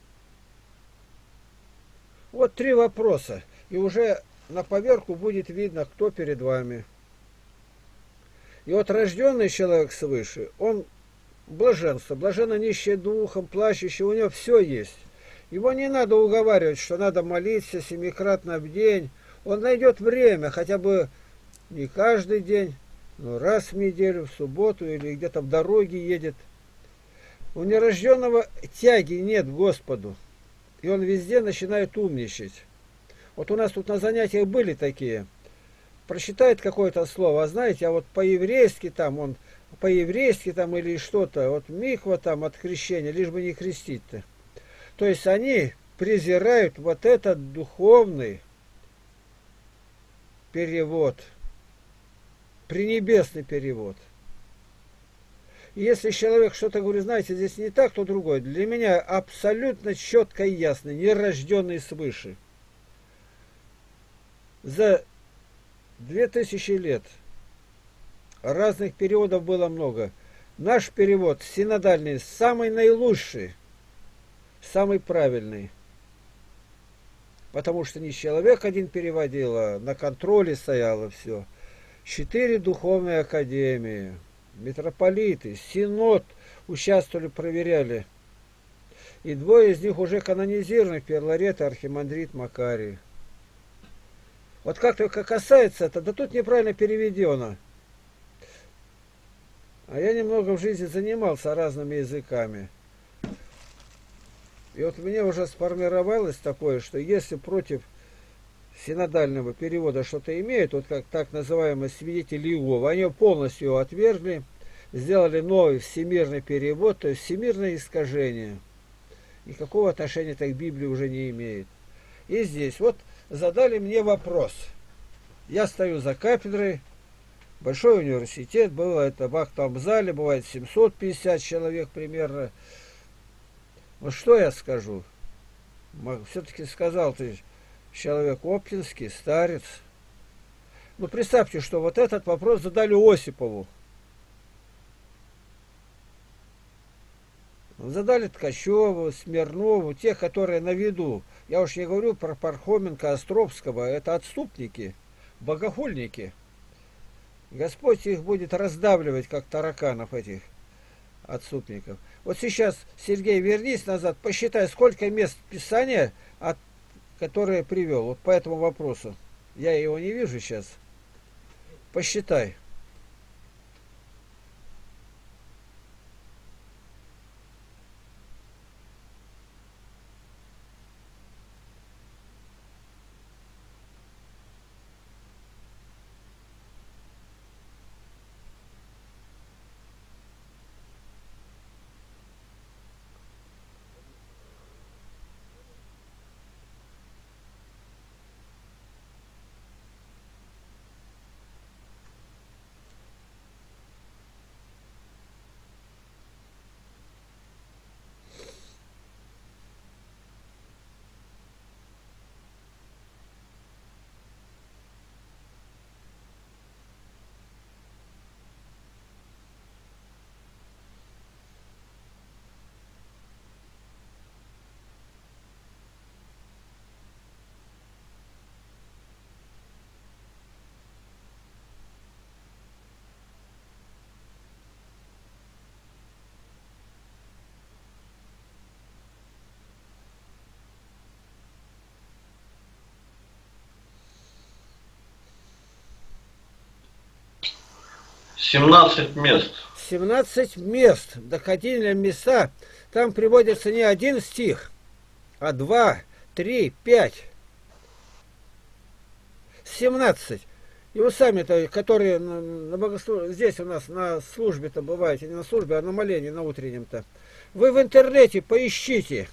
Вот три вопроса. И уже на поверку будет видно, кто перед вами. И вот рожденный человек свыше, он блаженство. Блаженно нищие духом, плачущие, у него все есть. Его не надо уговаривать, что надо молиться семикратно в день. Он найдет время, хотя бы не каждый день, но раз в неделю, в субботу или где-то в дороге едет. У нерожденного тяги нет к Господу, и он везде начинает умничать. Вот у нас тут на занятиях были такие. Прочитает какое-то слово, а знаете, а вот по-еврейски там, он по-еврейски там или что-то, вот миква там от крещения, лишь бы не крестить-то. То есть они презирают вот этот духовный перевод, пренебесный перевод. И если человек что-то говорит, знаете, здесь не так, то другое. Для меня абсолютно четко и ясно, нерожденный свыше. За две тысячи лет разных переводов было много. Наш перевод синодальный, самый наилучший, самый правильный. Потому что не человек один переводил, а на контроле стояло все. Четыре духовные академии, митрополиты, синод участвовали, проверяли. И двое из них уже канонизированы, Филарет и архимандрит Макарий. Вот как только касается это, да тут неправильно переведено. А я немного в жизни занимался разными языками. И вот мне уже сформировалось такое, что если против синодального перевода что-то имеют, вот как так называемые свидетели Иеговы, они полностью его отвергли, сделали новый всемирный перевод, то есть всемирное искажение. Никакого отношения это к Библии уже не имеет. И здесь вот задали мне вопрос. Я стою за кафедрой, большой университет, было это в актовом зале, бывает семьсот пятьдесят человек примерно. Вот что я скажу? Все-таки сказал ты, человек оптинский, старец. Ну представьте, что вот этот вопрос задали Осипову. Задали Ткачеву, Смирнову, тех, которые на виду. Я уж не говорю про Пархоменко, Островского, это отступники, богохульники. Господь их будет раздавливать, как тараканов этих отступников. Вот сейчас, Сергей, вернись назад, посчитай, сколько мест Писания, от, которые привел, вот по этому вопросу. Я его не вижу сейчас. Посчитай. семнадцать мест. семнадцать мест, доходили места, там приводится не один стих, а два, три, пять. семнадцать. И вы сами-то, которые на, на богослуж... здесь у нас на службе-то бываете, не на службе, а на молении, на утреннем-то. Вы в интернете поищите.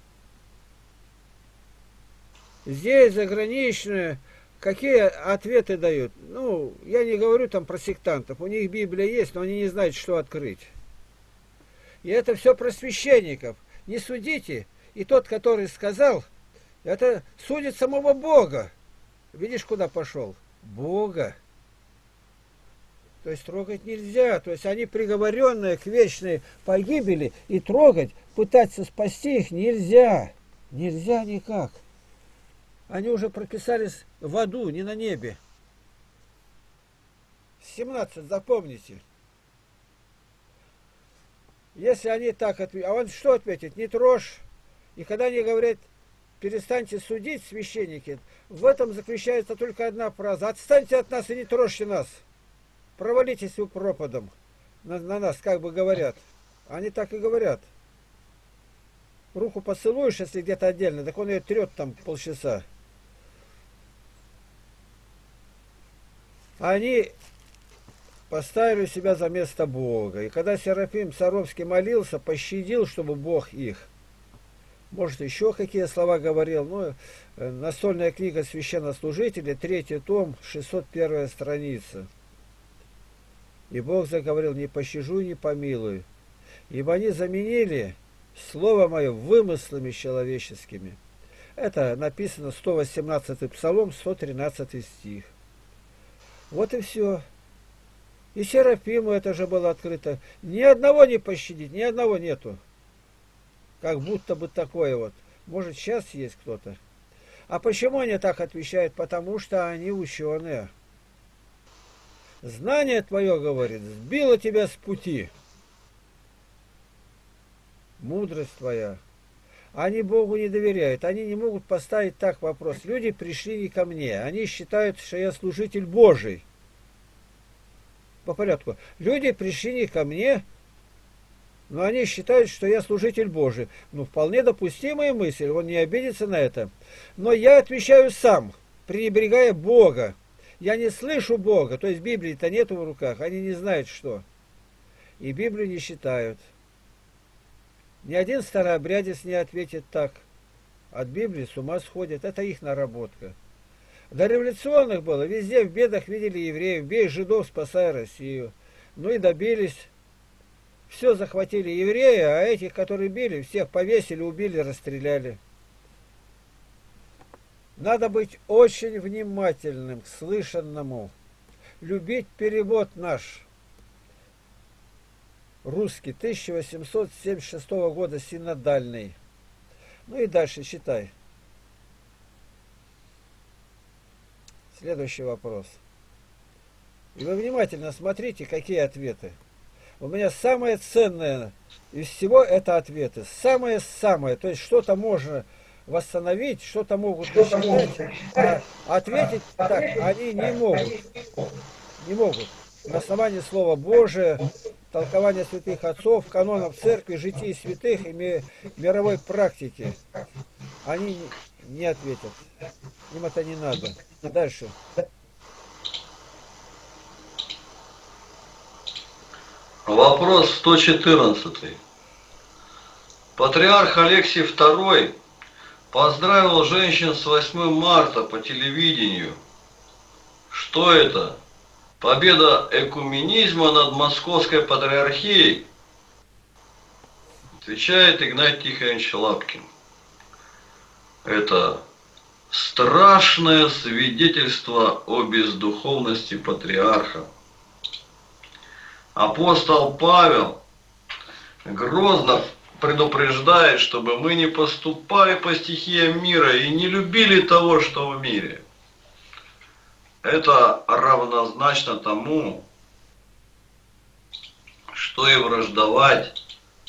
Здесь заграничные, какие ответы дают. Ну, я не говорю там про сектантов. У них Библия есть, но они не знают, что открыть. И это все про священников. Не судите. И тот, который сказал, это судит самого Бога. Видишь, куда пошел? Бога. То есть трогать нельзя. То есть они приговоренные к вечной погибели. И трогать, пытаться спасти их нельзя. Нельзя никак. Они уже прописались в аду, не на небе. семнадцать, запомните. Если они так ответят, а он что ответит? Не трожь. И когда они говорят, перестаньте судить, священники, в этом заключается только одна фраза. Отстаньте от нас и не трожьте нас. Провалитесь вы пропадом на, на нас, как бы говорят. Они так и говорят. Руку поцелуешь, если где-то отдельно, так он ее трет там полчаса. Они поставили себя за место Бога. И когда Серафим Саровский молился, пощадил, чтобы Бог их. Может, еще какие слова говорил. Ну, настольная книга священнослужителей, третий том, шестьсот первая страница. И Бог заговорил: не пощажу, не помилую. Ибо они заменили слово мое вымыслами человеческими. Это написано сто восемнадцатый псалом, сто тринадцатый стих. Вот и все. И Серафиму это же было открыто. Ни одного не пощадить, ни одного нету. Как будто бы такое вот. Может, сейчас есть кто-то. А почему они так отвечают? Потому что они ученые. Знание твое, говорит, сбило тебя с пути. Мудрость твоя. Они Богу не доверяют. Они не могут поставить так вопрос. Люди пришли не ко мне. Они считают, что я служитель Божий. По порядку. Люди пришли не ко мне, но они считают, что я служитель Божий. Ну, вполне допустимая мысль, он не обидится на это. Но я отвечаю сам, пренебрегая Бога. Я не слышу Бога, то есть Библии-то нету в руках, они не знают, что. И Библию не считают. Ни один старообрядец не ответит так. От Библии с ума сходит, это их наработка. До революционных было, везде в бедах видели евреев, бей жидов, спасай Россию. Ну и добились. Все захватили евреи, а этих, которые били, всех повесили, убили, расстреляли. Надо быть очень внимательным к слышанному. Любить перевод наш. Русский, тысяча восемьсот семьдесят шестого года, синодальный. Ну и дальше читай. Следующий вопрос. И вы внимательно смотрите, какие ответы. У меня самое ценное из всего это ответы. Самое-самое. То есть что-то можно восстановить, что-то могут посчитать, а ответить так они не могут. Не могут. На основании Слова Божия, толкования святых отцов, канонов церкви, житий святых и мировой практики. Они не ответят. Им это не надо. Дальше. Вопрос сто четырнадцатый. Патриарх Алексий второй поздравил женщин с восьмым марта по телевидению. Что это? Победа экуменизма над Московской патриархией? Отвечает Игнатий Тихонович Лапкин. Это страшное свидетельство о бездуховности патриарха. Апостол Павел грозно предупреждает, чтобы мы не поступали по стихиям мира и не любили того, что в мире. Это равнозначно тому, что и враждовать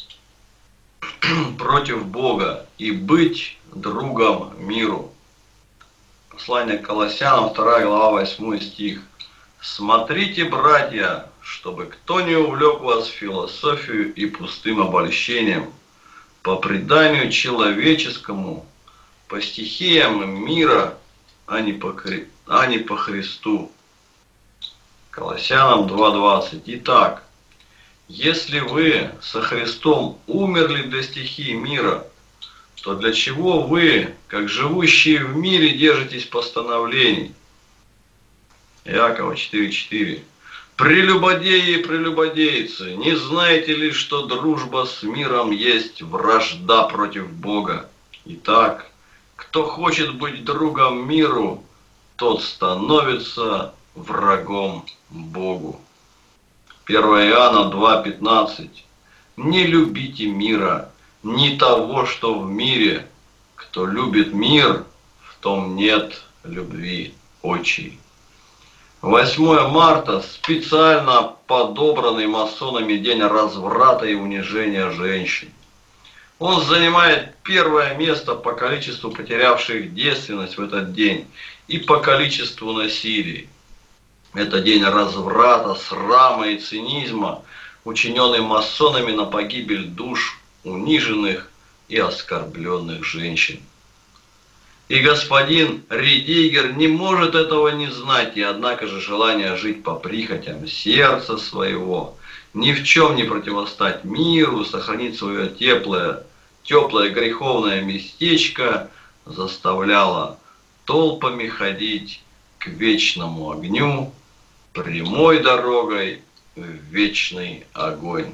против Бога и быть другом миру. Послание к Колоссянам, вторая глава, восьмой стих. Смотрите, братья, чтобы кто не увлек вас в философию и пустым обольщением, по преданию человеческому, по стихиям мира, а не по, а не по Христу. Колоссянам два двадцать. Итак, если вы со Христом умерли для стихий мира, то для чего вы, как живущие в мире, держитесь постановлений? Иакова четыре четыре. Прелюбодеи и прелюбодейцы, не знаете ли, что дружба с миром есть вражда против Бога? Итак, кто хочет быть другом миру, тот становится врагом Богу. первое Иоанна два пятнадцать. Не любите мира, ни того, что в мире. Кто любит мир, в том нет любви отчей. восьмое марта специально подобранный масонами день разврата и унижения женщин. Он занимает первое место по количеству потерявших девственность в этот день и по количеству насилий. Это день разврата, срама и цинизма, учиненный масонами на погибель душ униженных и оскорбленных женщин. И господин Ридигер не может этого не знать, и однако же желание жить по прихотям сердца своего, ни в чем не противостать миру, сохранить свое теплое, теплое греховное местечко, заставляло толпами ходить к вечному огню, прямой дорогой в вечный огонь.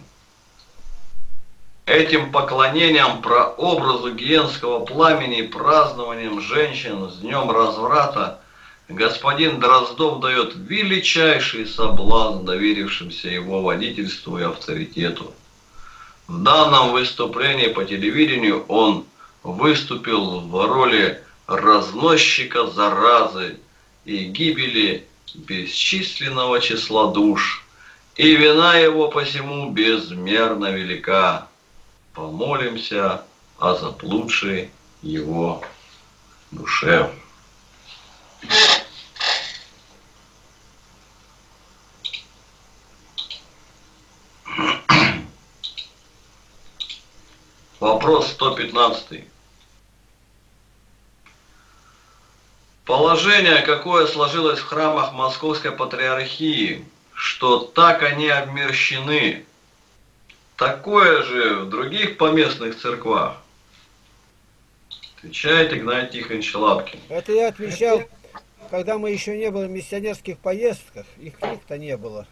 Этим поклонением прообразу гиенского пламени и празднованием женщин с днем разврата господин Дроздов дает величайший соблазн доверившимся его водительству и авторитету. В данном выступлении по телевидению он выступил в роли разносчика заразы и гибели бесчисленного числа душ, и вина его посему безмерно велика. Помолимся о заблудшей его душе. Вопрос сто пятнадцатый. Положение, какое сложилось в храмах Московской Патриархии, что так они обмерщены, такое же в других поместных церквах? Отвечает Игнатий Тихонович Лапкин. Это я отвечал, когда мы еще не были в миссионерских поездках, их книг-то не было.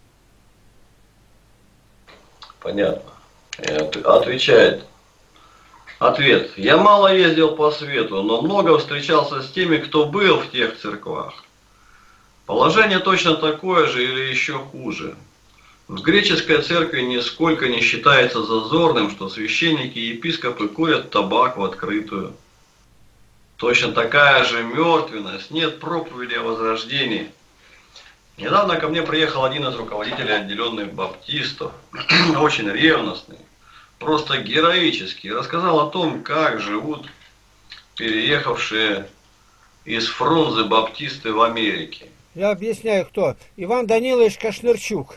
Понятно. Отвечает. Ответ. Я мало ездил по свету, но много встречался с теми, кто был в тех церквах. Положение точно такое же или еще хуже. В греческой церкви нисколько не считается зазорным, что священники и епископы курят табак в открытую. Точно такая же мертвенность, нет проповеди о возрождении. Недавно ко мне приехал один из руководителей отделенных баптистов, очень ревностный, просто героический, рассказал о том, как живут переехавшие из Фрунзе баптисты в Америке. Я объясняю, кто. Иван Данилович Кашнырчук.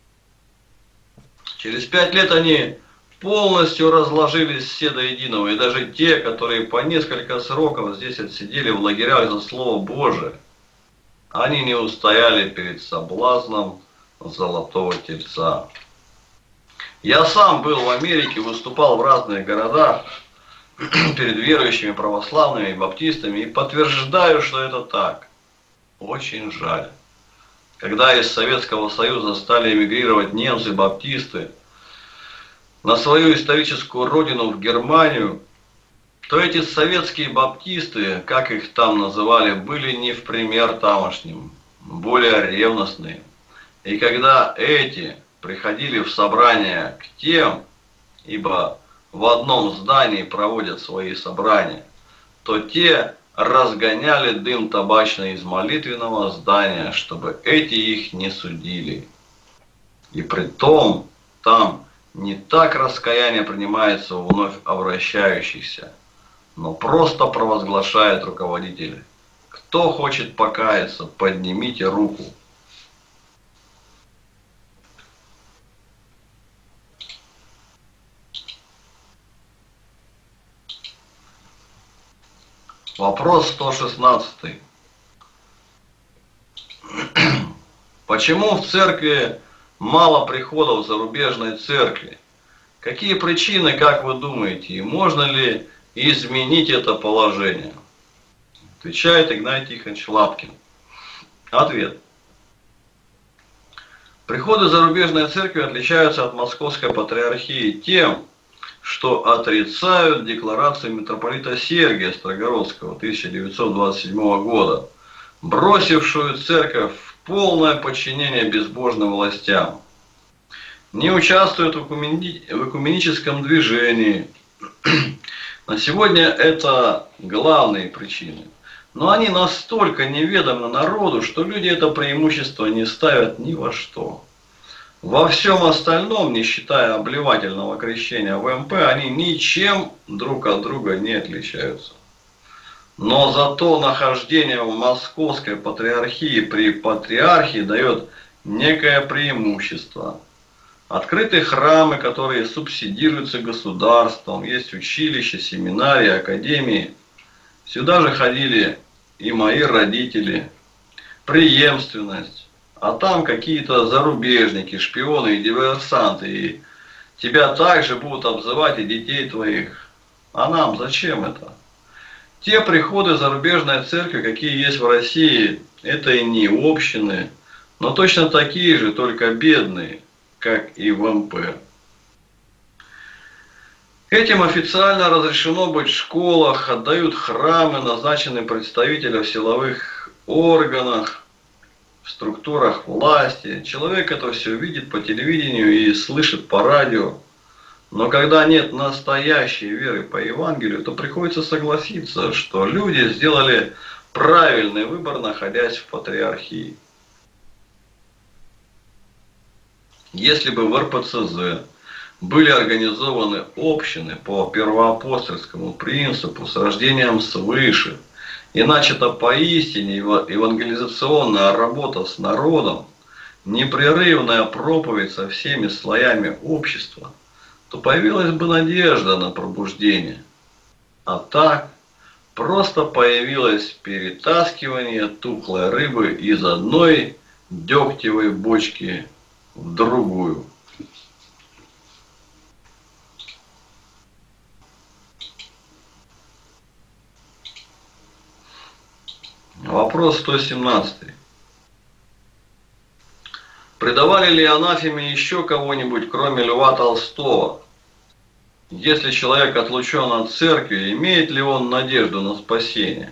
Через пять лет они полностью разложились все до единого, и даже те, которые по несколько сроков здесь отсидели в лагерях за Слово Божие, они не устояли перед соблазном золотого тельца. Я сам был в Америке, выступал в разных городах перед верующими православными и баптистами, и подтверждаю, что это так. Очень жаль. Когда из Советского Союза стали эмигрировать немцы-баптисты на свою историческую родину в Германию, то эти советские баптисты, как их там называли, были не в пример тамошним, более ревностные. И когда эти приходили в собрания к тем, ибо в одном здании проводят свои собрания, то те разгоняли дым табачный из молитвенного здания, чтобы эти их не судили. И притом там не так раскаяние принимается у вновь обращающихся, но просто провозглашает руководитель: кто хочет покаяться, поднимите руку. Вопрос сто шестнадцатый. Почему в церкви мало приходов зарубежной церкви? Какие причины, как вы думаете, и можно ли изменить это положение? Отвечает Игнатий Тихонович Лапкин. Ответ. Приходы зарубежной церкви отличаются от Московской Патриархии тем, что отрицают декларацию митрополита Сергия Строгородского тысяча девятьсот двадцать седьмого года, бросившую церковь в полное подчинение безбожным властям. Не участвуют в экуменическом движении. На сегодня это главные причины. Но они настолько неведомы народу, что люди это преимущество не ставят ни во что. Во всем остальном, не считая обливательного крещения в эм пэ, они ничем друг от друга не отличаются. Но зато нахождение в Московской патриархии при патриархе дает некое преимущество. Открыты храмы, которые субсидируются государством, есть училища, семинарии, академии. Сюда же ходили и мои родители. Преемственность. А там какие-то зарубежники, шпионы и диверсанты. И тебя также будут обзывать и детей твоих. А нам зачем это? Те приходы зарубежной церкви, какие есть в России, это и не общины, но точно такие же, только бедные, как и в эм пэ. Этим официально разрешено быть в школах, отдают храмы, назначены представители в силовых органах, в структурах власти. Человек это все видит по телевидению и слышит по радио. Но когда нет настоящей веры по Евангелию, то приходится согласиться, что люди сделали правильный выбор, находясь в патриархии. Если бы в эр пэ цэ зэ были организованы общины по первоапостольскому принципу с рождением свыше, и начата поистине евангелизационная работа с народом, непрерывная проповедь со всеми слоями общества, то появилась бы надежда на пробуждение. А так просто появилось перетаскивание тухлой рыбы из одной дегтевой бочки в другую. Вопрос сто семнадцатый. Предавали ли анафеме еще кого-нибудь, кроме Льва Толстого? Если человек отлучен от церкви, имеет ли он надежду на спасение?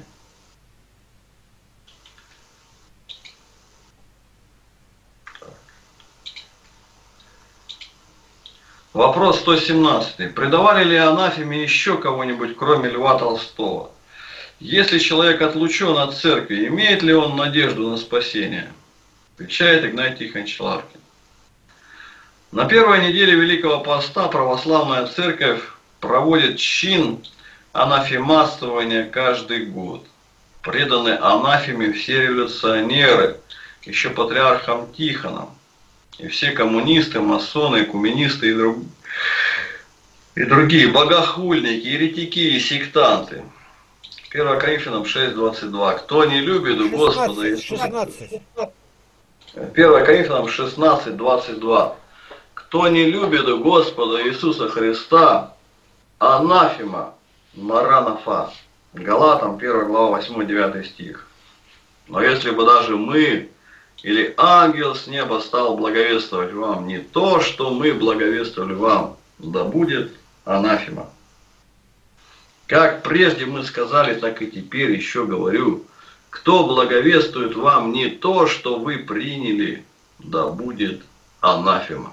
Вопрос сто семнадцатый. Предавали ли анафеме еще кого-нибудь, кроме Льва Толстого? Если человек отлучен от церкви, имеет ли он надежду на спасение? Отвечает Игнатий Тихонович Лавкин. На первой неделе Великого Поста православная церковь проводит чин анафематствования каждый год. Преданы анафеме все революционеры, еще патриархом Тихоном, и все коммунисты, масоны, экуменисты и, друг... и другие богохульники, еретики и сектанты. первое Коринфянам шесть двадцать два. Кто не любит Господа Иисуса... первое Коринфянам шестнадцать двадцать два. Кто не любит Господа Иисуса Христа, анафема, маранафа. Галатам первая глава восьмой девятый стих. Но если бы даже мы или ангел с неба стал благовествовать вам не то, что мы благовествовали вам, да будет анафема. Как прежде мы сказали, так и теперь еще говорю, кто благовествует вам не то, что вы приняли, да будет анафема.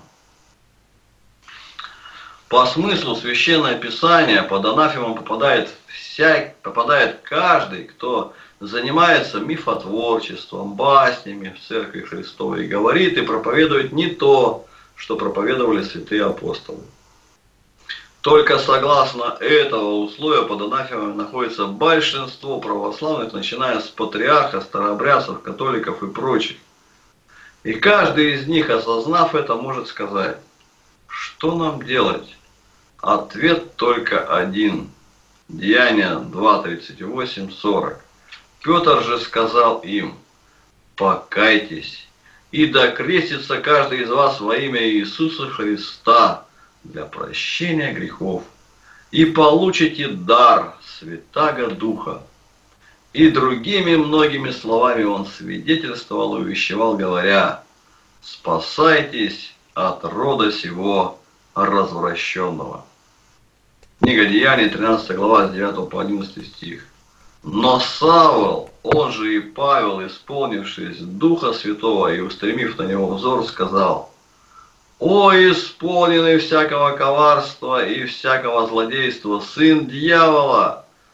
По смыслу Священное Писание под анафему попадает, всяк, попадает каждый, кто занимается мифотворчеством, баснями в Церкви Христовой и говорит и проповедует не то, что проповедовали святые апостолы. Только согласно этого условия под анафемой находится большинство православных, начиная с патриарха, старообрядцев, католиков и прочих. И каждый из них, осознав это, может сказать, что нам делать? Ответ только один. Деяния два тридцать восемь сорок. Петр же сказал им, покайтесь, и да крестится каждый из вас во имя Иисуса Христа для прощения грехов, и получите дар Святаго Духа. И другими многими словами он свидетельствовал и увещевал, говоря, спасайтесь от рода сего развращенного. Книга Деяний, тринадцатая глава, с девятого по одиннадцатый стих. Но Савл, он же и Павел, исполнившись Духа Святого и устремив на него взор, сказал, «О, исполненный всякого коварства и всякого злодейства, сын дьявола,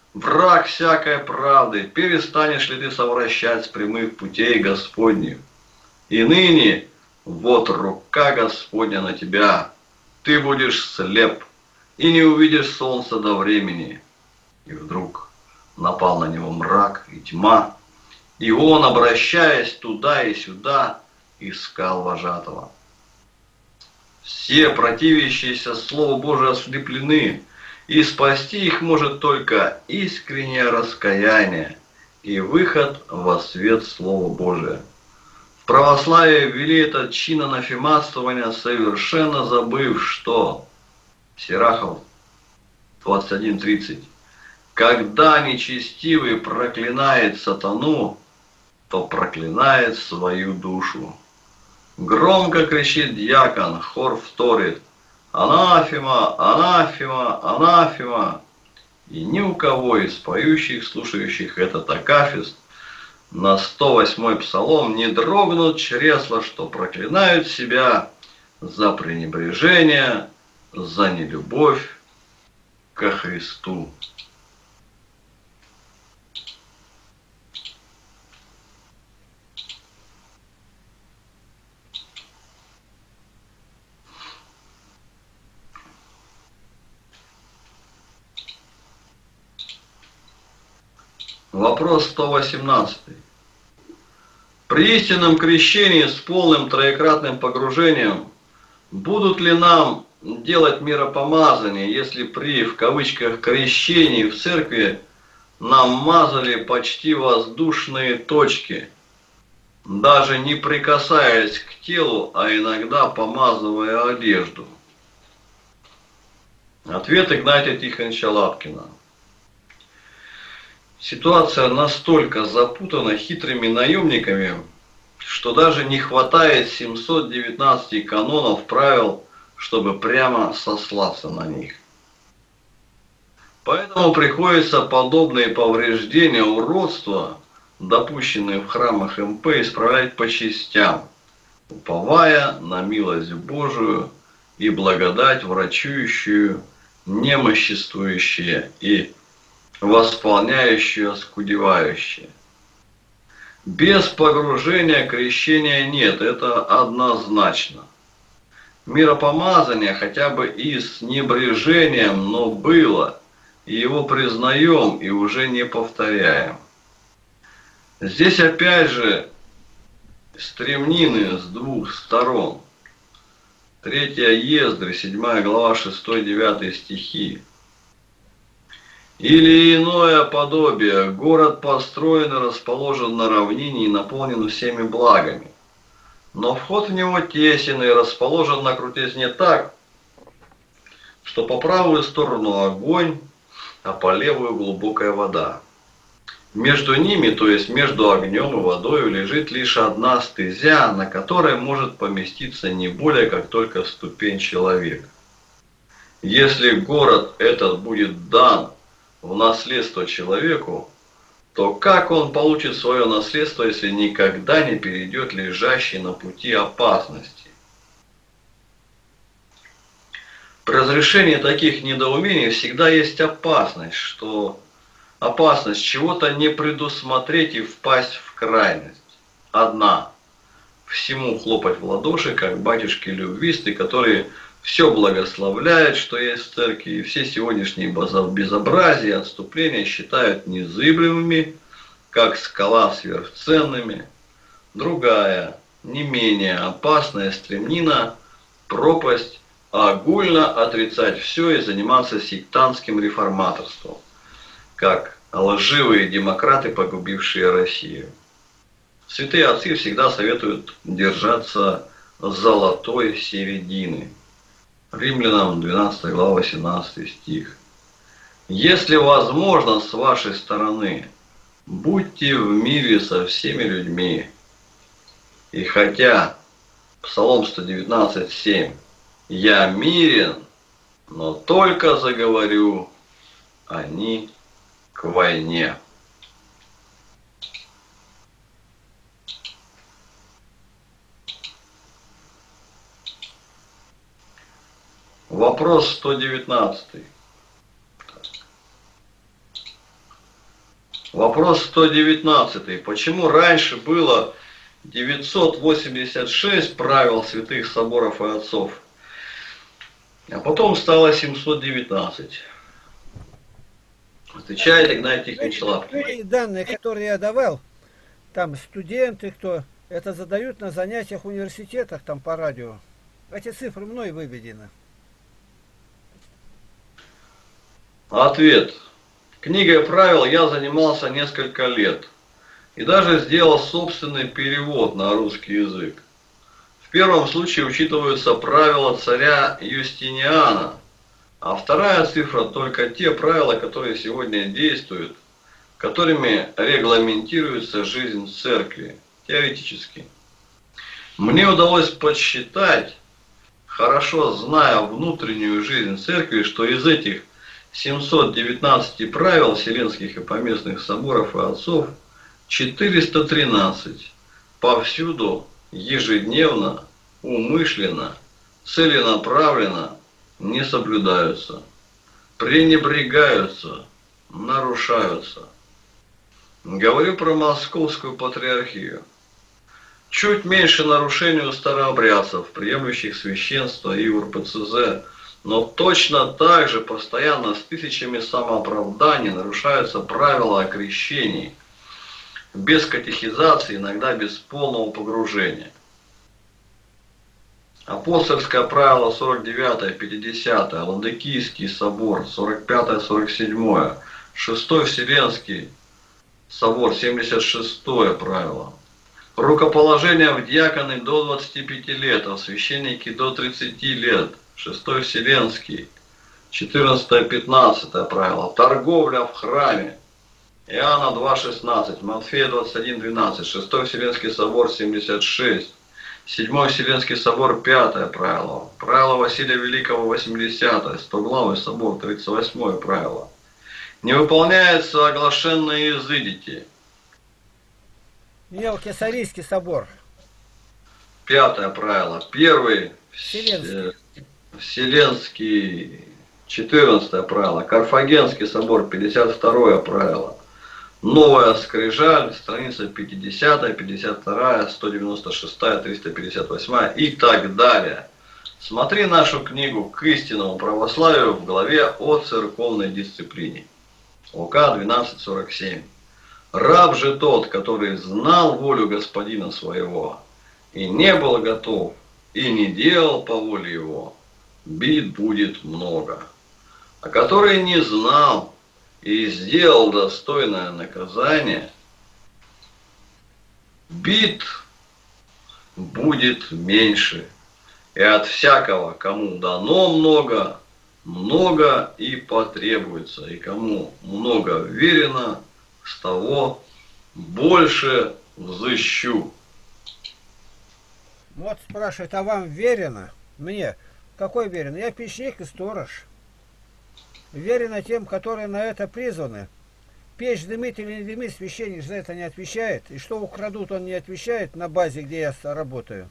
враг всякой правды, перестанешь ли ты совращать с прямых путей Господних? И ныне вот рука Господня на тебя, ты будешь слеп и не увидишь солнца до времени. И вдруг напал на него мрак и тьма, и он, обращаясь туда и сюда, искал вожатого. Все противящиеся Слову Божию ослеплены, и спасти их может только искреннее раскаяние и выход во свет Слова Божия. В православии ввели этот чин анафематствования, совершенно забыв, что Сирахов двадцать один тридцать. Когда нечестивый проклинает сатану, то проклинает свою душу. Громко кричит дьякон, хор вторит: анафема, анафема, анафема. И ни у кого из поющих, слушающих этот акафист на сто восьмой псалом не дрогнут чресла, что проклинают себя за пренебрежение, за нелюбовь ко Христу. Вопрос сто восемнадцатый. При истинном крещении с полным троекратным погружением будут ли нам делать миропомазание, если при, в кавычках, крещении в церкви нам мазали почти воздушные точки, даже не прикасаясь к телу, а иногда помазывая одежду? Ответ Игнатия Тихоновича Лапкина. Ситуация настолько запутана хитрыми наемниками, что даже не хватает семисот девятнадцати канонов правил, чтобы прямо сослаться на них. Поэтому приходится подобные повреждения, уродства, допущенные в храмах эм пэ, исправлять по частям, уповая на милость Божию и благодать врачующую, немоществующие и восполняющее, оскудевающее. Без погружения крещения нет, это однозначно. Миропомазание хотя бы и с небрежением, но было, и его признаем и уже не повторяем. Здесь опять же стремнины с двух сторон. Третья Ездры, седьмая глава, шестой-девятый стихи. Или иное подобие: город построен и расположен на равнине и наполнен всеми благами, но вход в него тесен и расположен на крутизне так, что по правую сторону огонь, а по левую глубокая вода. Между ними, то есть между огнем и водой, лежит лишь одна стезя, на которой может поместиться не более как только ступень человека. Если город этот будет дан в наследство человеку, то как он получит свое наследство, если никогда не перейдет лежащий на пути опасности? При разрешении таких недоумений всегда есть опасность, что опасность чего-то не предусмотреть и впасть в крайность. Одна – всему хлопать в ладоши, как батюшки-любвисты, которые все благословляют, что есть в церкви, и все сегодняшние безобразия и отступления считают незыблемыми, как скала сверхценными. Другая, не менее опасная стремнина, пропасть, огульно отрицать все и заниматься сектантским реформаторством, как лживые демократы, погубившие Россию. Святые отцы всегда советуют держаться золотой середины. Римлянам двенадцатая глава, восемнадцатый стих. Если возможно с вашей стороны, будьте в мире со всеми людьми. И хотя Псалом сто девятнадцать семь: я мирен, но только заговорю, они к войне. Вопрос сто девятнадцатый. Вопрос сто девятнадцатый. Почему раньше было девятьсот восемьдесят шесть правил святых соборов и отцов, а потом стало семьсот девятнадцать? Отвечает Игнатий Тихонович Лапкин. Эти данные, которые я давал, там студенты, кто это задают на занятиях в университетах, там по радио. Эти цифры мной выведены. Ответ. Книгой правил я занимался несколько лет и даже сделал собственный перевод на русский язык. В первом случае учитываются правила царя Юстиниана, а вторая цифра только те правила, которые сегодня действуют, которыми регламентируется жизнь церкви, теоретически. Мне удалось подсчитать, хорошо зная внутреннюю жизнь церкви, что из этих семисот девятнадцати правил Вселенских и поместных соборов и отцов четыреста тринадцать повсюду, ежедневно, умышленно, целенаправленно не соблюдаются, пренебрегаются, нарушаются. Говорю про Московскую патриархию. Чуть меньше нарушений у старообрядцев, приемлющих священство и УРПЦЗ, но точно так же постоянно с тысячами самооправданий нарушаются правила о крещении, без катехизации, иногда без полного погружения. Апостольское правило сорок девятое, пятидесятое, Ладыкийский собор сорок пятое, сорок седьмое, шестой Вселенский собор семьдесят шестое правило. Рукоположение в диаконы до двадцати пяти лет, а в священники до тридцати лет. шестой Вселенский, четырнадцатое, пятнадцатое правило. Торговля в храме. Иоанна два шестнадцать, Матфея двадцать один двенадцать, шестой Вселенский собор семьдесят шесть, седьмой Вселенский собор пятое правило. Правило Василия Великого восьмидесятое, стоглавый собор тридцать восьмое правило. Не выполняется оглашенное изыдите. Мелкосарийский собор. Пятое правило. Первый Вселенский. Вселенский, четырнадцатое правило. Карфагенский собор, пятьдесят второе правило. Новая скрижаль, страница пятидесятая, пятьдесят вторая, сто девяносто шестая, триста пятьдесят восьмая и так далее. Смотри нашу книгу «К истинному православию» в главе о церковной дисциплине. Лука двенадцать сорок семь. Раб же тот, который знал волю господина своего, и не был готов, и не делал по воле его, бит будет много. А который не знал и сделал достойное наказание, бит будет меньше. И от всякого, кому дано много, много и потребуется. И кому много верено, с того больше взыщу. Вот спрашивает, а вам верено? Мне. Какой верено? Я печник и сторож. Верено тем, которые на это призваны. Печь дымит или не дымит, священник за это не отвечает. И что украдут, он не отвечает на базе, где я работаю.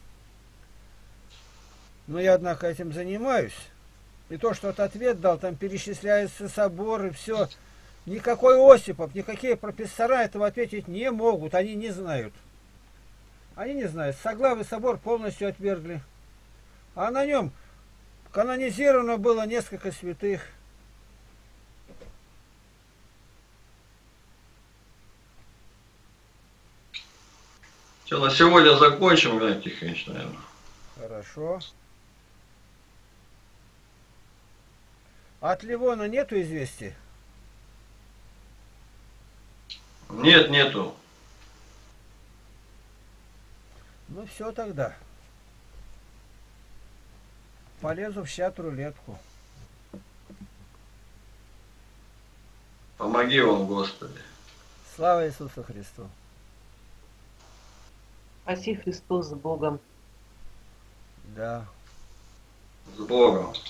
Но я, однако, этим занимаюсь. И то, что этот ответ дал, там перечисляются соборы, все. Никакой Осипов, никакие профессора этого ответить не могут, они не знают. Они не знают. Соглавый собор полностью отвергли. А на нем канонизировано было несколько святых. Все, на сегодня закончим, Игнатий Тихонович, наверное. Хорошо. От Ливона нету известий? Нет, нету. Ну все тогда. Полезу в чат-рулетку. Помоги вам, Господи. Слава Иисусу Христу. Спаси Христос с Богом. Да. С Богом.